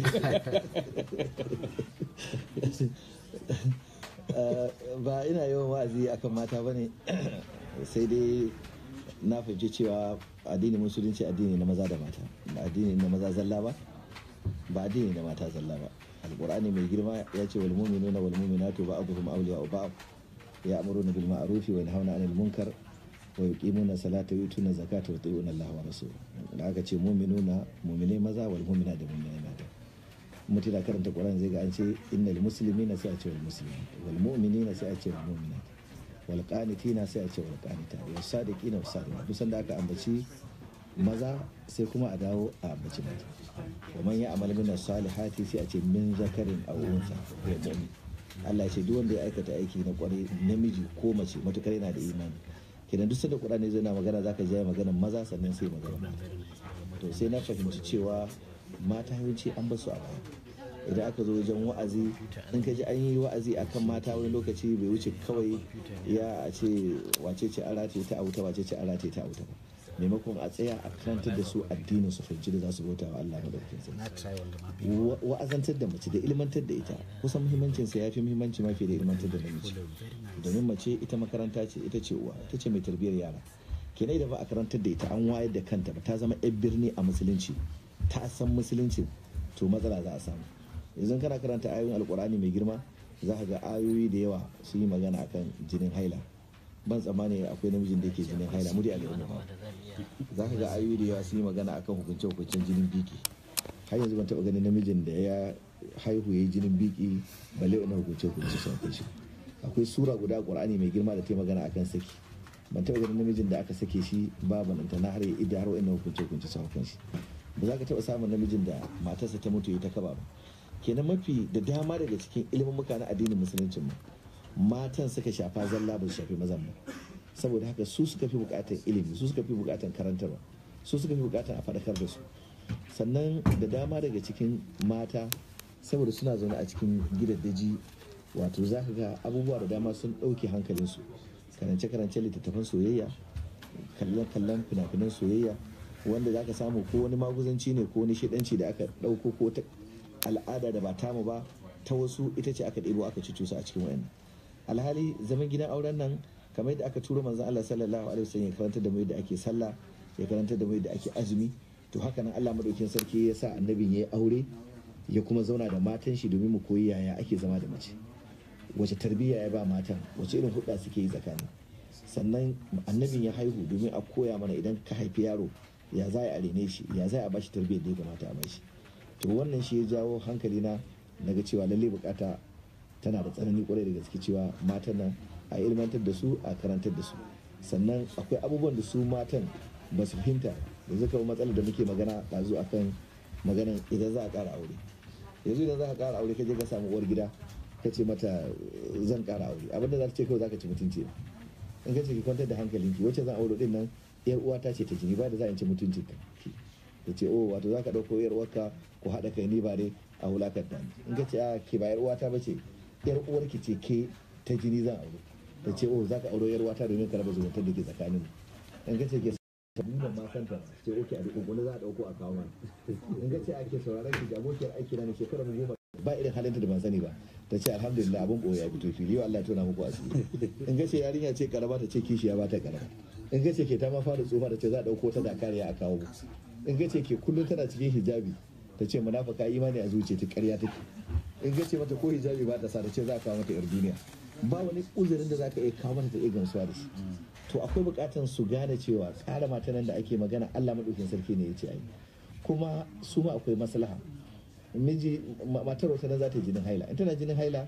ba ina yawan wa'azi akan mata bane, sai dai na fahimci cewa addinin musulunci addini na maza da mata, ba addini na maza zalla ba, ba addini na mata zalla ba. Alqur'ani mai girma ya ce wal mu'minuna wal mu'minatu ba'dhum awliya'u ba'd ya'muruna bil ma'ruf wa yanhauna 'anil munkar wa yuqimuna salata wa yutuna zakata wa yuti'una Allah wa rasulahu. Da aka ce mu'minuna mu'mine maza wal mu'minat da mu'mine mata. Mutum da karanta Qur'ani zai ga an ce innal muslimina sai a ce wal muslimin, wal mu'minina sai a ce wal mu'minat, wal qanitina sai a ce wal qanitat, was sadiqina was sadiqat. Duk sanda aka ambaci maza sai kuma a dawo a ambaci mata. wa man ya'mal min as-salihati sai a ce min zakarin aw unsa ya mu'min. Allah ya ce duk wanda ya aikata aiki na kwarai, namiji ko mace, matukar yana da imani. Kenan duk sanda Qur'ani zai na magana zaka ji maganar maza sannan sai magana mata. To sai na fahimci cewa mata yawanci an basu a baya. Idan aka zo wajen wa'azi, in ka ji an yi wa'azi akan mata wani lokaci bai wuce kawai ya a ce wace ce ara ce ta auta wace ce ara ce ta auta ba. Maimakon a tsaya a karantar da su addinin su fahimci da za su bauta wa Allah madaukakin sarki. Wa'azantar da mace da ilmantar da ita kusan muhimmancin sa yafi muhimmanci mafi da ilmantar da namiji. Domin mace ita makaranta ce, ita ce uwa, ita ce mai tarbiyyar yara. Kenan da ba a karantar da ita an wayar da kanta ba, ta zama yar birni a musulunci, ta san musulunci, to matsala za a samu. Yanzu kana karanta ayoyin alkur'ani mai girma za ka ga ayoyi da yawa su yi magana akan jinin haila. Ban tsammani akwai namijin da yake jinin haila, mu dai al'umma ba. Za ka ga ayoyi da yawa su yi magana akan hukunce hukuncen jinin biki. har yanzu ban taɓa ganin namijin da ya haihu ya yi jinin biki balle wani hukunce hukunce sun kai shi. Akwai sura guda a Qur'ani mai girma da ta magana akan saki, ban taɓa ganin namijin da aka sake shi ba balanta na har ya idda har wani hukunce hukunce sun kai shi. Ba za ka taɓa samun namijin da matarsa ta mutu ya ta kaba ba. Kenan mafi da dama daga cikin ilimin muka na addinin musuluncin mu matan suka shafa zalla ba su shafi mazan ba, saboda haka su suka fi bukatar ilimi, su suka fi bukatar karantarwa, su suka fi bukatar a faɗakar da su. Sannan da dama daga cikin mata saboda suna zaune a cikin gidaddaji, wato za ka ga abubuwa da dama sun ɗauke hankalinsu, karance-karance littattafan soyayya, kallon-kallon fina-finan soyayya, wanda za ka samu ko wani maguzanci ne ko wani shidanci da aka ɗauko ko ta al'ada da ba tamu ba ta wasu ita ce aka ɗebo aka ci cusa a cikin wayannan. Alhali zaman gidan auren nan kamar yadda aka turo manzon Allah sallallahu alaihi wasallam ya karanta da mu yadda ake sallah, ya karanta da mu yadda ake azumi, to haka nan Allah madaukakin sarki ya sa annabin ya yi aure ya kuma zauna da matan shi domin mu koyi yaya ake zama da mace, wace tarbiyya ya ba matan, wace irin hudda suke yi tsakani. Sannan annabin ya haihu domin a koya mana idan ka haifi yaro ya za a rene shi, ya za a bashi tarbiyyar da ya kamata a bashi. To wannan shi ya jawo hankali na daga cewa lalle bukata tana da tsanani kwarai da gaske cewa matan nan a ilmantar da su, a karantar da su. Sannan akwai abubuwan da su matan ba su fahimta, da zaka matsalar da muke magana ɗazu akan maganan idan za a ƙara aure. Yanzu idan za ka ƙara aure ka je ka samu uwar gida ka ce mata zan ƙara aure, abinda za ta ce kawai za ka ci mutunci. In ka ce ki kwantar da hankalinki, wacce zan aure din nan yar uwata ce ta jini, ba da za a ci mutuncin ta. Ta ce oh wato za ka ɗauko yar uwarka ku haɗa kai, ni ba dai a wulakanta ni. In ka ce a ke ba yar uwata ba ce, yar uwarki ce ke ta jini zan aure. Ta ce oh za ka auro yar uwata domin ka raba zumuntar da ke tsakanin. In ka ce ke sabunan ma kanta ce oke a duk wani za a ɗauko a kawo mana. In ka ce ake sauraron ki, abokiyar aiki na ne shekarar mu goma ba irin halinta da ban sani ba. Ta ce alhamdulillah abin ɓoye ya fito fili, yau Allah ya tona muku asiri. In ka ce yarinya ce karama, ta ce kishiya ba ta karama. In ka ce ke ta ma fara tsufa, ta ce za a ɗauko ta dakariya a kawo mu. In ga ce ke kullum tana cikin hijabi, ta ce munafika imani a zuciya ta ƙarya take. In ga ce mata ko hijabi ba ta sa, ta ce za a kawo mata yar duniya. Ba wani uzurin da za ka iya kawo mata ta iya gamsuwa da shi. To akwai buƙatar su gane cewa tsara mata nan da ake magana Allah maɗaukin sarki ne ya ce ai, kuma su ma akwai maslaha. Miji matar wata nan za ta yi jinin haila, in tana jinin haila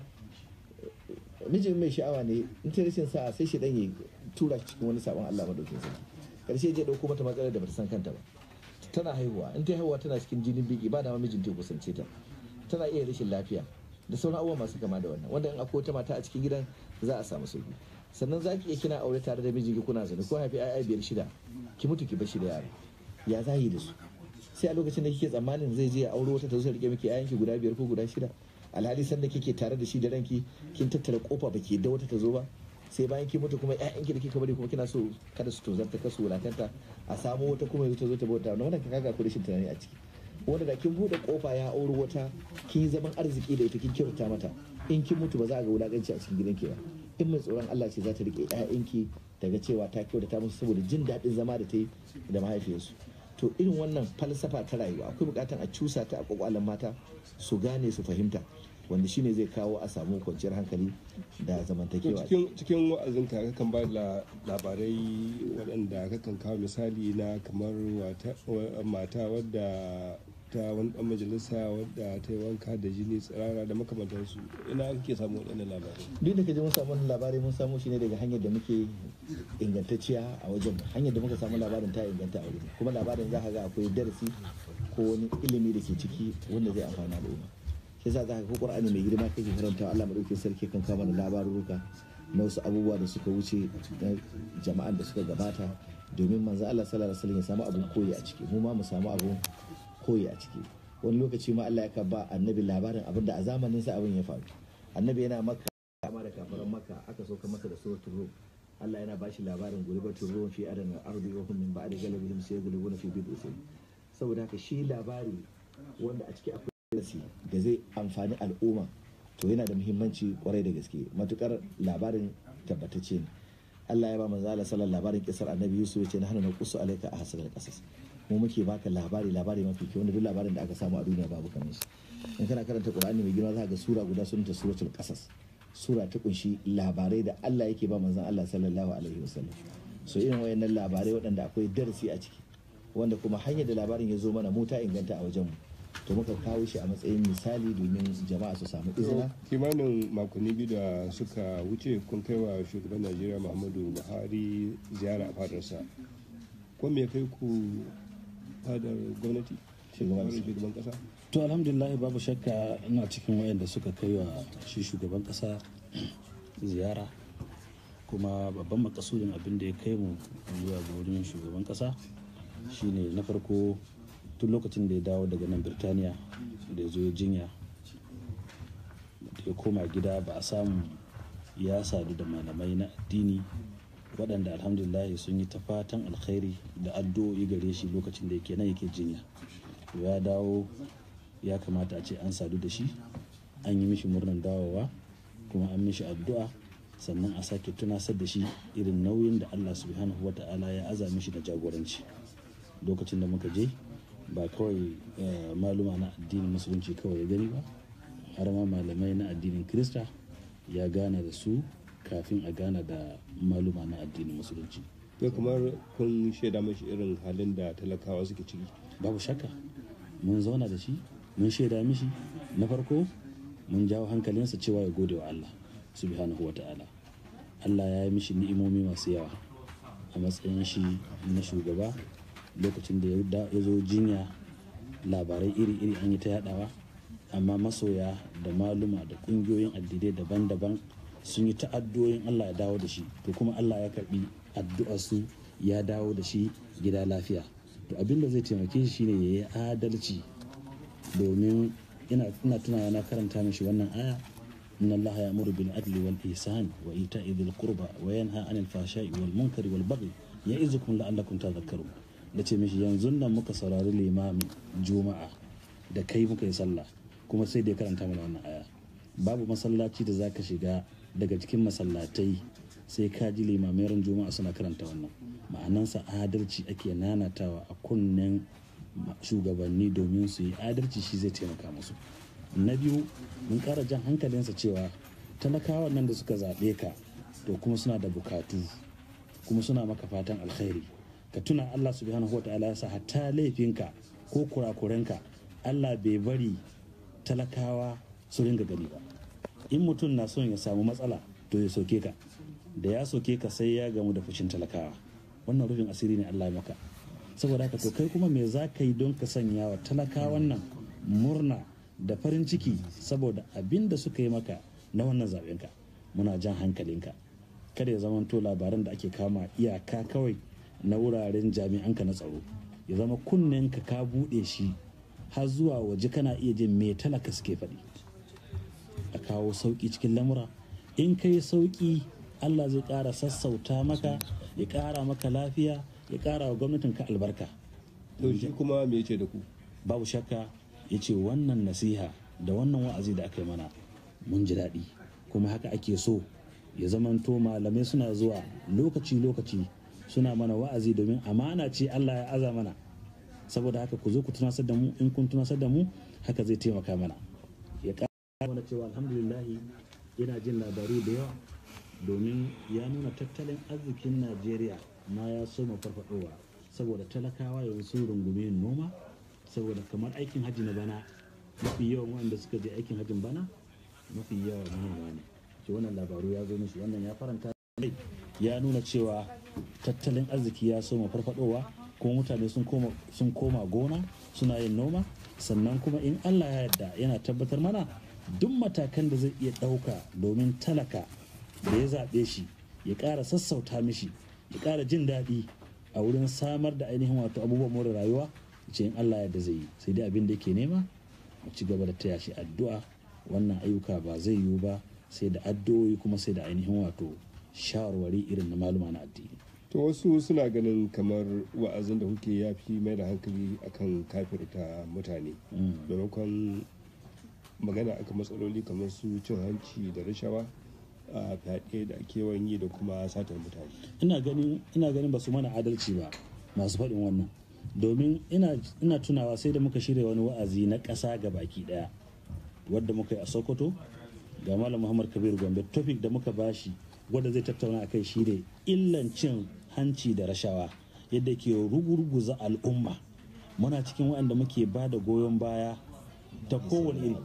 mijin mai sha'awa ne, in ta rashin sa'a sai shi dan ya tura cikin wani sabon Allah maɗaukin sarki, karshe je ɗauko mata matsalar da bata san kanta ba. Tana haihuwa, in ta haihuwa tana cikin jinin biki, ba da ma mijinta ya kusance ta, tana iya rashin lafiya da sauran abubuwa masu kama da wannan, wanda in akwai wata mata a cikin gidan za a samu sauki. Sannan za ki iya kina aure tare da mijinki, kuna zane ko haifi ai biyar shida, ki mutu ki bashi da yara, ya za yi da su? Sai a lokacin da kike tsammanin zai je ya auro wata ta zo rike miki ayanki guda biyar ko guda shida, alhali sanda kike tare da shi da ranki kin tattara kofa baki da wata ta zo ba. Sai bayan ki mutu kuma ƴaƴanki da kika bari kuma kina so kada su tozarta, kasu wulakanta, a samu wata kuma ta zo ta bauta, wannan ka kaga ku rashin tunani a ciki. Wanda da kin bude kofa ya auri wata, kin yi zaman arziki da ita, kin kyauta mata, in kin mutu ba za a ga wulakanci a cikin gidanki ba. In mai tsoron Allah ce za ta rike ƴaƴanki daga cewa ta kyautata musu saboda jin daɗin zama da ta yi da mahaifiyarsu. To irin wannan falsafa ta rayuwa akwai buƙatar a cusa ta a kwakwalen mata su gane su fahimta, wanda shine zai kawo a samu kwanciyar hankali da zamantakewa. Cikin wa'azin ka kan ba da labarai waɗanda kakan kawo misali na kamar mata wadda ta wani ɗan majalisa wadda ta yi wanka da jini tsirara da makamantansu, ina kake samu waɗannan labarai? Duk da kaje mun samu wannan labarai mun samu shi ne daga hanyar da muke ingantacciya a wajen, hanyar da muka samu labarin ta inganta a wurin, kuma labarin za ka ga akwai darasi ko wani ilimi da ke ciki wanda zai amfana al'umma. Shi yasa za ka ga Qur'ani mai girma kake karanta, Allah madaukakin sarki kan kama da labaruruka na wasu abubuwa da suka wuce na jama'an da suka gabata, domin manzo Allah sallallahu alaihi wasallam ya samu abun koyi a ciki, mu ma mu samu abun koyi a ciki. Wani lokaci ma Allah ya ka ba annabi labarin abin da a zamanin sa abin ya faru. Annabi yana Makka, amma da kafaran Makka aka sauka masa da suratul Rum. Allah yana bashi labarin guribatul Rum fi adana ardi wa hum min ba'di galabihim sayaghlibuna fi bid'i sin. Saboda haka shi labari wanda a ciki akwai darasi da zai amfani al'umma, to yana da muhimmanci kwarai da gaske, matukar labarin tabbatacce ne. Allah ya ba manzo Allah sallallahu labarin kisar annabi Yusuf, ya ce nahnu naqussu alayka ahsanal qasas, mu muke baka labari labari mafi kyau, wanda duk labarin da aka samu a duniya babu kamar shi. In kana karanta Qur'ani mai girma za ka ga sura guda sunanta suratul qasas, sura ta kunshi labarai da Allah yake ba manzon Allah sallallahu alaihi wasallam. So irin wayannan labarai waɗanda akwai darasi a ciki, wanda kuma hanyar da labarin ya zo mana mu ta inganta a wajen mu, to muka kawo shi a matsayin misali domin jama'a su samu izina. Kimanin makonni biyu da suka wuce kun kai wa shugaban Najeriya Muhammadu Buhari ziyara a fadarsa. Ko me kai ku fadar gwamnati? Shugaban kasa? To alhamdulillah babu shakka ina cikin wayanda suka kai wa shi shugaban kasa ziyara, kuma babban makasudin abin da ya kai mu zuwa ga wurin shugaban kasa shine na farko tun lokacin da ya dawo daga nan Birtaniya da ya zo ya jinya ya koma gida ba a samu ya sadu da malamai na addini waɗanda alhamdulillah sun yi ta fatan alkhairi da addu'o'i gare shi lokacin da yake nan yake jinya. Ya dawo ya kamata a ce an sadu da shi, an yi mishi murnar dawowa, kuma an mishi addu'a, sannan a sake tunasar da shi irin nauyin da Allah subhanahu wa ta'ala ya aza mishi da jagoranci. Lokacin da muka je ba kawai maluma na addinin musulunci kawai ya gani ba, har ma malamai na addinin Kirista ya gana da su kafin a gana da maluma na addinin musulunci. To kamar kun shaida mashi irin halin da talakawa suke ciki? Babu shakka mun zauna da shi, mun shaida mishi. Na farko mun jawo hankalinsa cewa ya gode wa Allah subhanahu wa ta'ala. Allah ya yi mishi ni'imomi masu yawa a matsayin shi na shugaba. Lokacin da ya zo jinya labarai iri-iri an yi ta yadawa, amma masoya da maluma da kungiyoyin addinai daban-daban sun yi ta addu'o'in Allah ya dawo da shi, to kuma Allah ya karbi addu'ar su ya dawo da shi gida lafiya. To abin da zai taimake shi shine ya yi adalci, domin ina ina tunawa na karanta mishi wannan aya: inna Allah ya'muru bil adli wal ihsan wa ita'i dhil qurba wa yanha 'anil fahsha'i wal munkari wal baghi ya'izukum la'allakum tadhakkarun. Nace mishi yanzu nan muka saurari limamin juma'a da kai muka yi sallah, kuma sai da ya karanta mana wannan aya. Babu masallaci da zaka shiga daga cikin masallatai sai ka ji limamai ran juma'a suna karanta wannan. Ma'anansa adalci ake nanatawa a kunnen shugabanni domin su yi adalci, shi zai taimaka musu. Na biyu, mun ƙara jan hankalinsa cewa talakawan nan da suka zaɓe ka to kuma suna da bukatu, kuma suna maka fatan alkhairi. Ka tuna Allah subhanahu wa ta'ala ya sa hatta laifinka ko kurakurenka Allah bai bari talakawa su ringa gani ba. In mutum na son ya samu matsala to ya soke ka, da ya soke ka sai ya gamu da fushin talakawa. Wannan rufin asiri ne Allah ya maka. Saboda haka to kai kuma me za ka yi don ka sanya wa talakawan nan murna da farin ciki saboda abin da suka yi maka na wannan zaɓenka? Muna jan hankalinka kada ya zamanto labaran da ake kama iyaka kawai na wuraren jami'anka na tsaro, ya zama kunnenka ka buɗe shi har zuwa waje kana iya jin me talaka suke faɗi. A kawo sauƙi cikin lamura. In kai sauƙi, Allah zai ƙara sassauta maka, ya ƙara maka lafiya, ya ƙara wa gwamnatinka albarka. To shi kuma me yace da ku? Babu shakka ya ce wannan nasiha da wannan wa'azi da aka yi mana mun ji daɗi, kuma haka ake so ya zamanto malamai suna zuwa lokaci-lokaci suna mana wa'azi, domin amana ce Allah ya aza mana. Saboda haka ku zo ku tunasar da mu, in kun tunasar da mu haka zai taimaka mana. Ya ƙara mana cewa alhamdulillah yana jin labaru da yawa, domin ya nuna tattalin arzikin Najeriya ma ya soma farfadowa, saboda talakawa yanzu sun rungume noma. Saboda kamar aikin hajji na bana, mafi yawan wanda suka je aikin hajjin bana mafi yawa manoma ne. Ke wannan labaru ya zo musu, wannan ya faranta rai, ya nuna cewa tattalin arziki ya soma farfadowa, kuma mutane sun koma sun koma gona suna yin noma. Sannan kuma in Allah ya yarda yana tabbatar mana duk matakan da zai iya ɗauka domin talaka da ya zaɓe shi ya ƙara sassauta mishi, ya ƙara jin daɗi a wurin samar da ainihin wato abubuwan more rayuwa, ce in Allah yadda zai yi. Sai dai abin da yake nema mu ci gaba da taya shi addu'a. Wannan ayyuka ba zai yiwu ba sai da addu'o'i, kuma sai da ainihin wato shawarwari irin na maluma na addini. To wasu suna ganin kamar wa'azin da kuke ya fi mai da hankali akan kafirta mutane maimakon magana akan matsaloli kamar su cin hanci da rashawa, a fyaɗe da ake yi da kuma satar mutane. Ina ganin ina ganin ba su mana adalci ba masu faɗin wannan, domin ina ina tunawa sai da muka shirya wani wa'azi na ƙasa ga baki ɗaya wadda muka yi a Sokoto ga Malam Muhammad Kabiru Gombe. Topic da muka bashi wanda zai tattauna akai shi ne illan cin hanci da rashawa, yadda ke rugurguza al'umma. Muna cikin waɗanda muke ba da goyon baya ta kowane iri.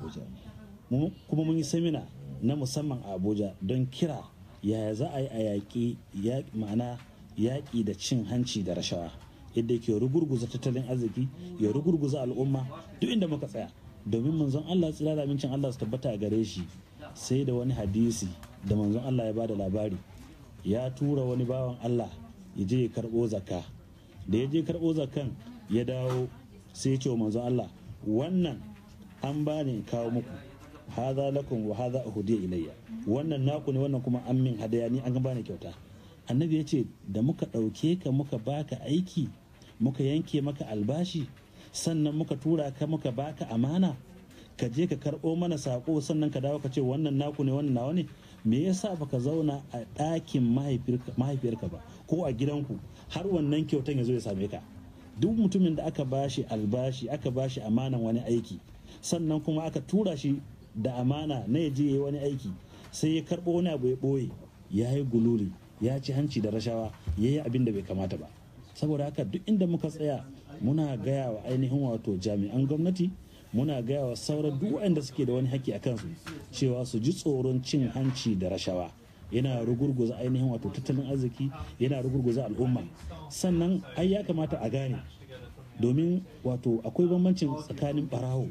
Kuma mun yi samina na musamman a Abuja don kira yaya za a yi a yaƙi ma'ana yaƙi da cin hanci da rashawa yadda yake rugurguza tattalin arziki ya rugurguza al'umma duk inda muka tsaya. Domin manzon Allah tsira da amincin Allah su tabbata a gare shi sai da wani hadisi da manzon Allah ya bada labari ya tura wani bawan Allah ya je ya karɓo zakka. Da ya je karɓo zakkan ya dawo sai ya ce wa manzon Allah wannan an bani in kawo muku haza lakum wa haza uhudiya ilayya, wannan naku ne wannan kuma an min hadaya ni an bani kyauta. Annabi ya ce da muka ɗauke ka muka baka aiki muka yanke maka albashi sannan muka tura ka muka baka amana ka je ka karɓo mana sako sannan ka dawo ka ce wannan naku ne wannan nawa ne, me yasa baka zauna a ɗakin mahaifiyarka ba ko a gidanku har wannan kyautan ya zo ya same ka? Duk mutumin da aka bashi albashi aka bashi amanan wani aiki sannan kuma aka tura shi da amana na ya je ya yi wani aiki sai ya karɓo wani abu ya ɓoye ya yi gululi ya ci hanci da rashawa ya yi abin da bai kamata ba. Saboda haka duk inda muka tsaya muna gaya wa ainihin wato jami'an gwamnati muna gaya wa sauran duk waɗanda suke da wani haƙƙi a kansu cewa su ji tsoron cin hanci da rashawa yana rugurguza ainihin wato tattalin arziki yana rugurguza al'umma. Sannan ai ya kamata a gane domin wato akwai bambancin tsakanin ɓarawo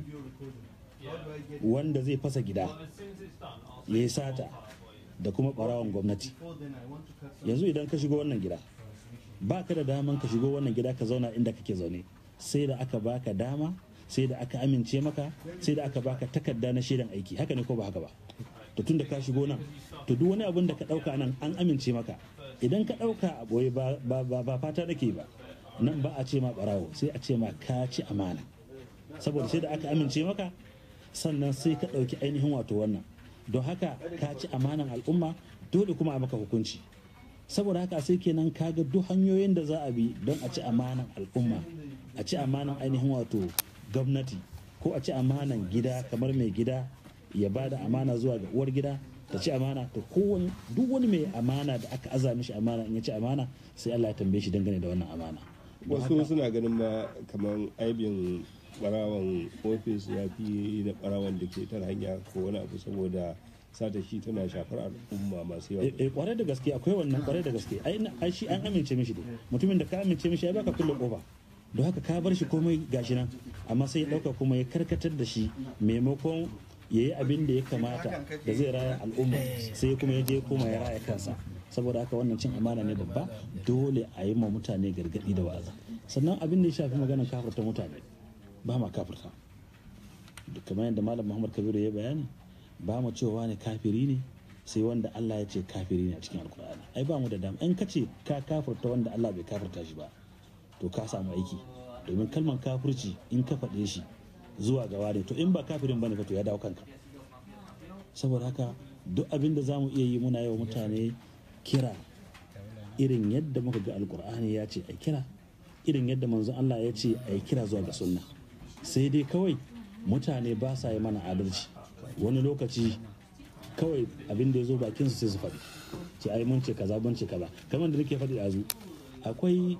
wanda zai fasa gida ya yi sata da kuma ɓarawon gwamnati. Yanzu idan ka shigo wannan gida ba ka da daman ka shigo wannan gida ka zauna inda kake zaune sai da aka baka dama sai da aka amince maka sai da aka baka takarda na shaidan aiki, haka ne ko ba haka ba? To tun da ka shigo nan to duk wani abin da ka dauka nan an amince maka. Idan ka dauka a boye ba ba ba fata nake ba nan ba a ce ma barawo sai a ce ma ka ci amana, saboda sai da aka amince maka sannan sai ka dauki ainihin wato wannan. Don haka ka ci amanan al'umma dole kuma a maka hukunci. Saboda haka sai kenan kaga duk hanyoyin da za a bi don a ci amanan al'umma, a ci amanan ainihin wato gwamnati ko a ci amanan gida kamar mai gida ya ba da amana zuwa ga uwar gida ta ci amana, to kowane duk wani mai amana da aka aza mishi amana in ya ci amana sai Allah ya tambaye shi dangane da wannan amana. Wasu suna ganin ma kamar aibin barawan ofis ya fi na barawan da ke tara hanya ko wani abu saboda sata shi tana shafar al'umma masu yawa. Eh kwarai da gaske akwai wannan kwarai da gaske ai shi an amince mishi ne, mutumin da ka amince mishi ya baka kulle kofa don haka ka bar shi komai gashi nan amma sai ya dauka kuma ya karkatar da shi maimakon ya yi abin da ya kamata da zai raya al'umma sai kuma ya je kuma ya raya kansa. Saboda haka wannan cin amana ne babba, dole a yi ma mutane gargadi da wa'azi. Sannan abin da ya shafi maganar kafirta mutane ba ma kafirta, kamar yadda malam Muhammad Kabiru ya bayani ba mu cewa ne kafiri ne sai wanda Allah ya ce kafiri ne a cikin alkur'ani. Ai ba mu da dama in ka ce ka kafirta wanda Allah bai kafirta shi ba to ka samu aiki, domin kalmar kafirci in ka faɗe shi zuwa ga wani to in ba kafirin bane fa to ya dawo kanka. Saboda haka duk abin da zamu iya yi muna yi wa mutane kira irin yadda muka ga alkur'ani ya ce ai kira, irin yadda manzon Allah ya ce ai kira zuwa ga sunna. Sai dai kawai mutane ba sa yi mana adalci, wani lokaci kawai abin da ya zo bakinsu sai su faɗi ce ai mun ce kaza mun ce kaza. Kamar da nake faɗi yanzu akwai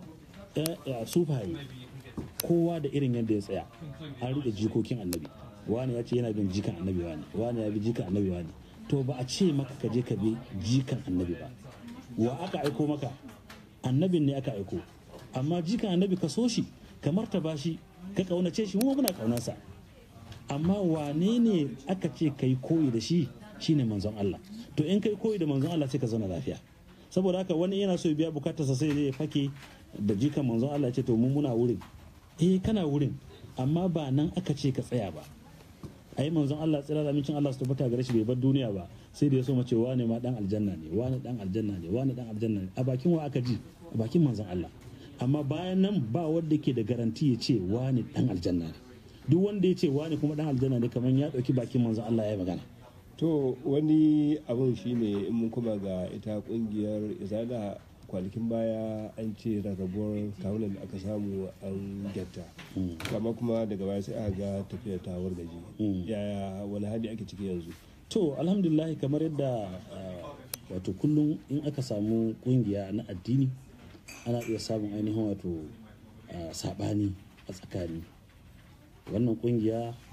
sufaye kowa da irin yadda ya tsaya, an riƙe jikokin annabi, wani ya ce yana bin jikan annabi wani, wani ya bi jikan annabi wani. To ba a ce maka ka je ka bi jikan annabi ba, wa aka aiko maka? Annabin ne aka aiko, amma jikan annabi ka so shi ka martaba shi ka kaunace shi, mu muna kaunansa. Amma wane ne aka ce kai koyi da shi? Shine manzon Allah. To in kai koyi da manzon Allah sai ka zauna lafiya. Saboda haka wani yana so ya biya bukatarsa sai zai fake da jikan manzon Allah ya ce to mun muna wurin. Eh kana wurin amma ba nan aka ce ka tsaya ba. Ai manzon Allah tsira da amincin Allah su tabbata gare shi bai bar duniya ba sai da ya so mace wane ma dan aljanna ne, wane dan aljanna ne, wane dan aljanna ne. A bakin wa aka ji? A bakin manzon Allah. Amma bayan nan ba wanda ke da garanti ya ce wane dan aljanna ne. Duk wanda ya ce wane kuma dan aljanna ne kamar ya dauki bakin manzon Allah ya yi magana. To wani abun shine in mun kuma ga ita kungiyar izala kwanakin baya an ce rarrabuwar kawunan da aka samu an gyatta, kama kuma daga baya sai aka ga tafiyar ta wargaje. Yaya wani hali ake ciki yanzu? To alhamdulillah kamar yadda wato kullum in aka samu kungiya na addini ana iya samun ainihin wato sabani a tsakani. Wannan kungiya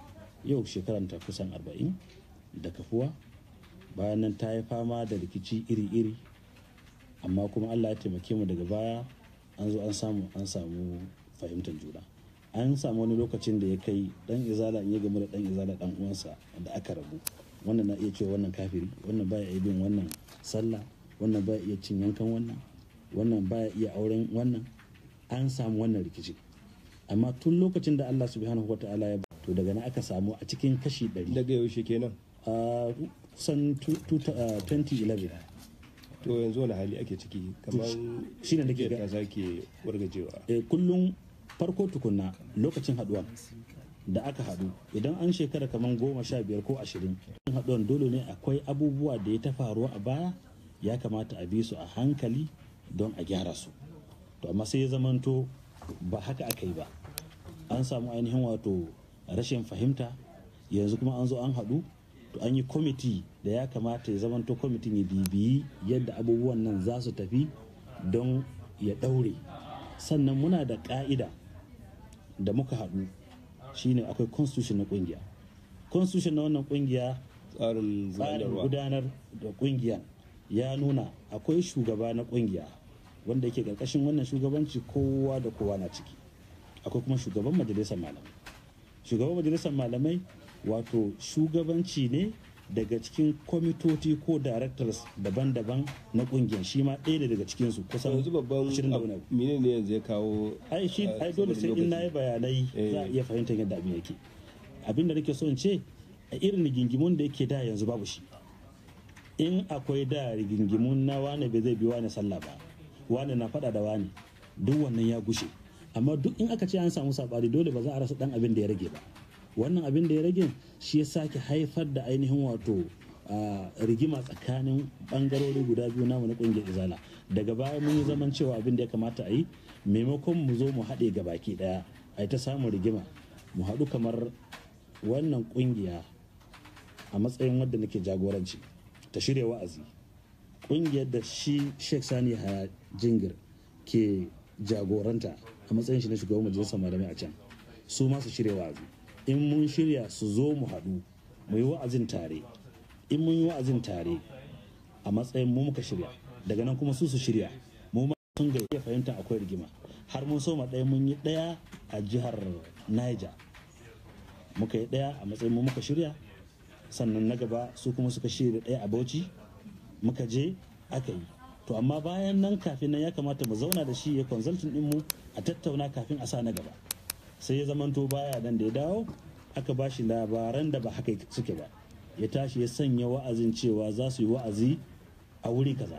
yau shekaranta kusan arba'in da kafuwa. Bayan nan ta yi fama da rikici iri-iri, amma kuma Allah ya taimake mu daga baya an zo an samu an samu fahimtar juna. An samu wani lokacin da ya kai dan izala in ya gamu da dan izala dan uwansa da aka rabu, wannan na iya cewa wannan kafiri, wannan baya iya bin wannan sallah, wannan baya iya cin yankan wannan, wannan baya iya auren wannan. An samu wannan rikici, amma tun lokacin da Allah subhanahu wata'ala ya to daga nan aka samu a cikin kashi ɗari. Daga yaushe kenan? a kusan twenty eleven. To yanzu wani hali ake ciki kamar shi ne nake ga kasa ke wargajewa. eh, kullum farko tukunna lokacin haduwa da aka hadu, idan an shekara kamar goma sha biyar ko ashirin haduwan dole ne akwai abubuwa da ya ta faruwa a baya, ya kamata a bi su a hankali don a gyara su. To amma sai ya zamanto ba haka aka yi ba, an samu ainihin wato rashin fahimta. Yanzu kuma an zo an haɗu, to an yi kwamiti da ya kamata ya zamanto kwamitin ya bibiyi yadda abubuwan nan za su tafi don ya ɗaure. Sannan muna da ƙa'ida da muka haɗu, shine akwai constitution na ƙungiya. Constitution na wannan ƙungiya, Tsarin tsarin gudanarwa. gudanar da ƙungiya ya nuna akwai shugaba na ƙungiya wanda yake ƙarƙashin wannan shugabanci kowa da kowa na ciki. Akwai kuma shugaban majalisar malamai. Shugaban majalisar malamai wato shugabanci ne daga cikin kwamitoci ko directors daban-daban na ƙungiyar, shi ma ɗaya ne daga cikinsu kusan yanzu babban ashirin da wani abu. mine ne yanzu ya kawo ai shi ai dole sai in nayi bayanai za a iya fahimtar yadda abin yake. Abin da nake so in ce, a irin rigingimun da yake da yanzu babu shi. In akwai da rigingimun na wane bai zai bi wane sallah ba, wane na faɗa da wane, duk wannan ya gushe. Amma duk in aka ce an samu saɓani dole ba za a rasa ɗan abin da ya rage ba. Wannan abin da ya rage shi ya sake haifar da ainihin wato a rigima tsakanin bangarori guda biyu namu na kungiyar izala. Daga baya mun yi zaman cewa abin da ya kamata a yi, maimakon mu zo mu haɗe ga baki ɗaya a yi ta samun rigima, mu haɗu kamar wannan kungiya a matsayin wadda nake jagoranci ta shirya wa'azi. Kungiyar da shi Sheikh Sani Haya Jingir ke jagoranta a matsayin shi na shugaban majalisar malamai a can, su ma su shirya wa'azi. In mun shirya su zo mu haɗu mu yi wa'azin tare. In mun yi wa'azin tare a matsayin mu muka shirya, daga nan kuma su su shirya, mu ma sun ga iya fahimta akwai rigima. Har mun soma ɗaya, mun yi ɗaya a jihar Niger, muka yi ɗaya a matsayin mu muka shirya. Sannan na gaba su kuma suka shirya ɗaya a Bauchi, muka je aka yi. To amma bayan nan kafin nan ya kamata mu zauna da shi ya consulting din mu a tattauna kafin a sa na gaba. Sai ya zamanto baya nan da ya dawo aka ba shi labaran da ba haka suke ba, ya tashi ya sanya wa'azin cewa za su yi wa'azi a wuri kaza,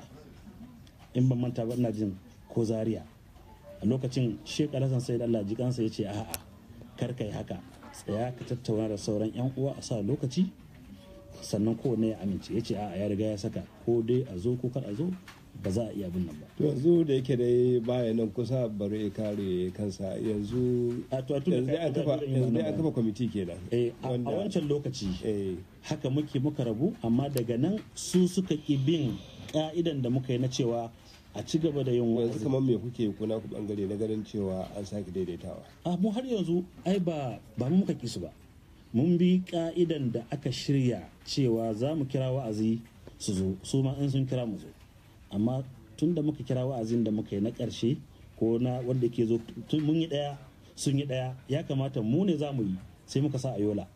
in ban manta ba ina jin ko Zaria. A lokacin Sheikh Alhassan Said Allah jikansa ya ce a'a kar kai haka, tsaya ka tattauna da sauran yan uwa a sa lokaci sannan kowanne ya amince. Ya ce a'a ya riga ya saka, ko dai a zo ko kar a zo ba za a iya bin nan ba. To yanzu da yake dai baya nan kusa bari ya kare kansa yanzu. A to tun yanzu dai an kafa yanzu dai an kafa kwamiti kenan. Eh a a wancan lokaci haka muke muka rabu, amma daga nan su suka ki bin ka'idan da muka yi na cewa a ci gaba da yin yanzu wa'azi. kamar me kuke kuna ku bangare na ganin cewa an sake daidaitawa. A mu har yanzu ai ba ba mu muka ki su ba, mun bi ka'idan da aka shirya cewa za mu kira wa'azi su zo, su ma in sun kira mu zo. Amma tun da muka kira wa'azin da muka yi na ƙarshe ko na wanda ke zo, tun mun yi ɗaya sun yi ɗaya, ya kamata mu ne za mu yi, sai muka sa a Yola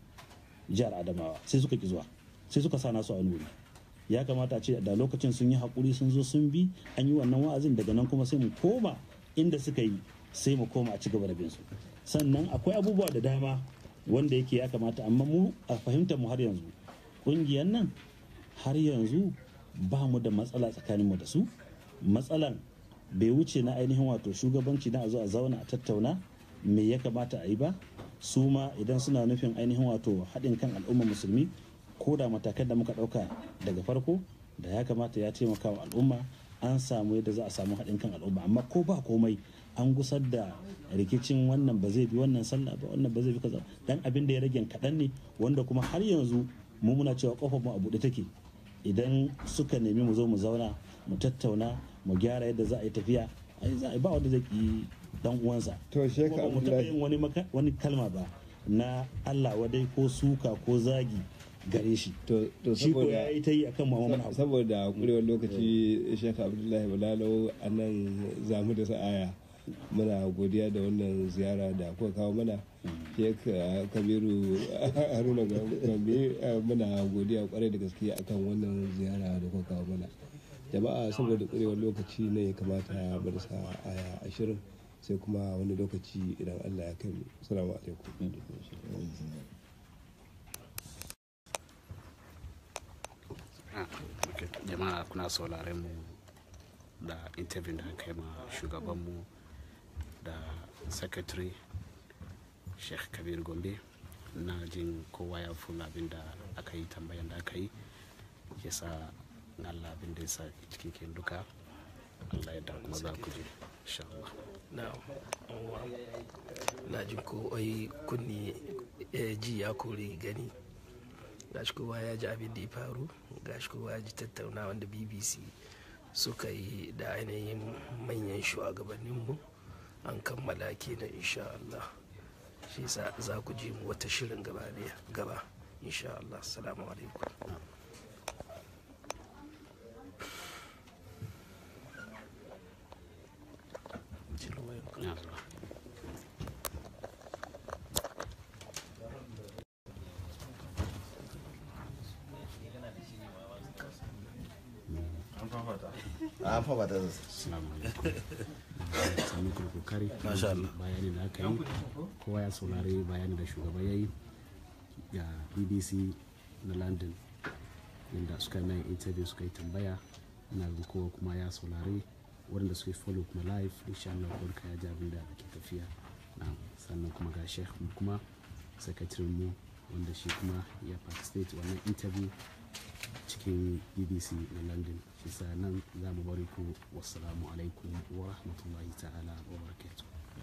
jihar Adamawa, sai suka ki zuwa, sai suka sa nasu a wani wuri. Ya kamata a ce da lokacin sun yi haƙuri sun zo sun bi an yi wannan wa'azin, daga nan kuma sai mu koma inda suka yi, sai mu koma a ci gaba da bin su. Sannan akwai abubuwa da dama wanda yake ya kamata, amma mu a fahimtar mu har yanzu ƙungiyar nan har yanzu ba mu da matsala tsakaninmu da su. Matsalan bai wuce na ainihin wato shugabanci na a zo a zauna a tattauna me ya kamata a yi ba. Su ma idan suna nufin ainihin wato haɗin kan al'ummar musulmi, ko da matakan da muka ɗauka daga farko da ya kamata ya taimaka wa al'umma, an samu yadda za a samu haɗin kan al'umma. Amma ko ba komai an gusar da rikicin wannan ba zai bi wannan sallah ba, wannan ba zai bi kaza. Dan abin da ya rage kaɗan ne, wanda kuma har yanzu mu muna cewa kofar mu a buɗe take. Idan suka nemi mu zo mu zauna mu tattauna mu gyara yadda za a yi tafiya, ai za a ba wanda zai ki dan uwansa. To Sheikh Kuma ba mu taɓa yin wani maka- wani kalma ba na Allah wadai ko suka ko zagi gare shi. to to Shi ko saboda ya yi ta yi akan Muhammad Abu. saboda kurewar lokaci Sheikh Abdullahi Balalo a nan zamu da sa'aya muna godiya da wannan ziyara da kuka kawo mana. Sheikh Kabiru Haruna Gombe muna godiya kwarai da gaske akan wannan ziyara da kuka kawo mana. Jama'a saboda kurewar lokaci ne ya kamata bar sa aya ashirin sai kuma wani lokaci idan Allah ya kai mu. Assalamu alaikum. Jama'a kuna sauraren mu da interview da aka yi ma shugabanmu da secretary Sheikh Kabir Gombe. Na jin kowa ya fula abin da aka yi, tambayan da aka yi ya sa Allah abin da ya sa cikin kin duka Allah ya da kuma za ku je insha Allah. Na jin ko ai kunni ji ya kore gani, gashi kowa ya ji abin da ya faru, gashi kowa ya ji tattaunawa da B B C suka yi da ainihin manyan shugabanninmu. An kammala kenan insha Allah, shi sa za ku ji mu wata shirin gaba gaba insha Allah. Assalamu alaikum. an fa ba ta Assalamu alaikum. Sami ku kokari. Masha Allah. Bayani da aka yi kowa ya saurari bayani da shugaba ya yi ga B B C na London inda suka mai interview suka yi tambaya. Ina ga kowa kuma ya saurari waɗanda suka follow kuma live insha Allah barka ya ji abin da ake tafiya. Na sannan kuma ga Sheikh mu kuma secretary mu wanda shi kuma ya participate wannan interview cikin B B C na London. Shi sa nan za mu bari ku. Wassalamu alaikum wa rahmatullahi ta'ala wa barakatuh.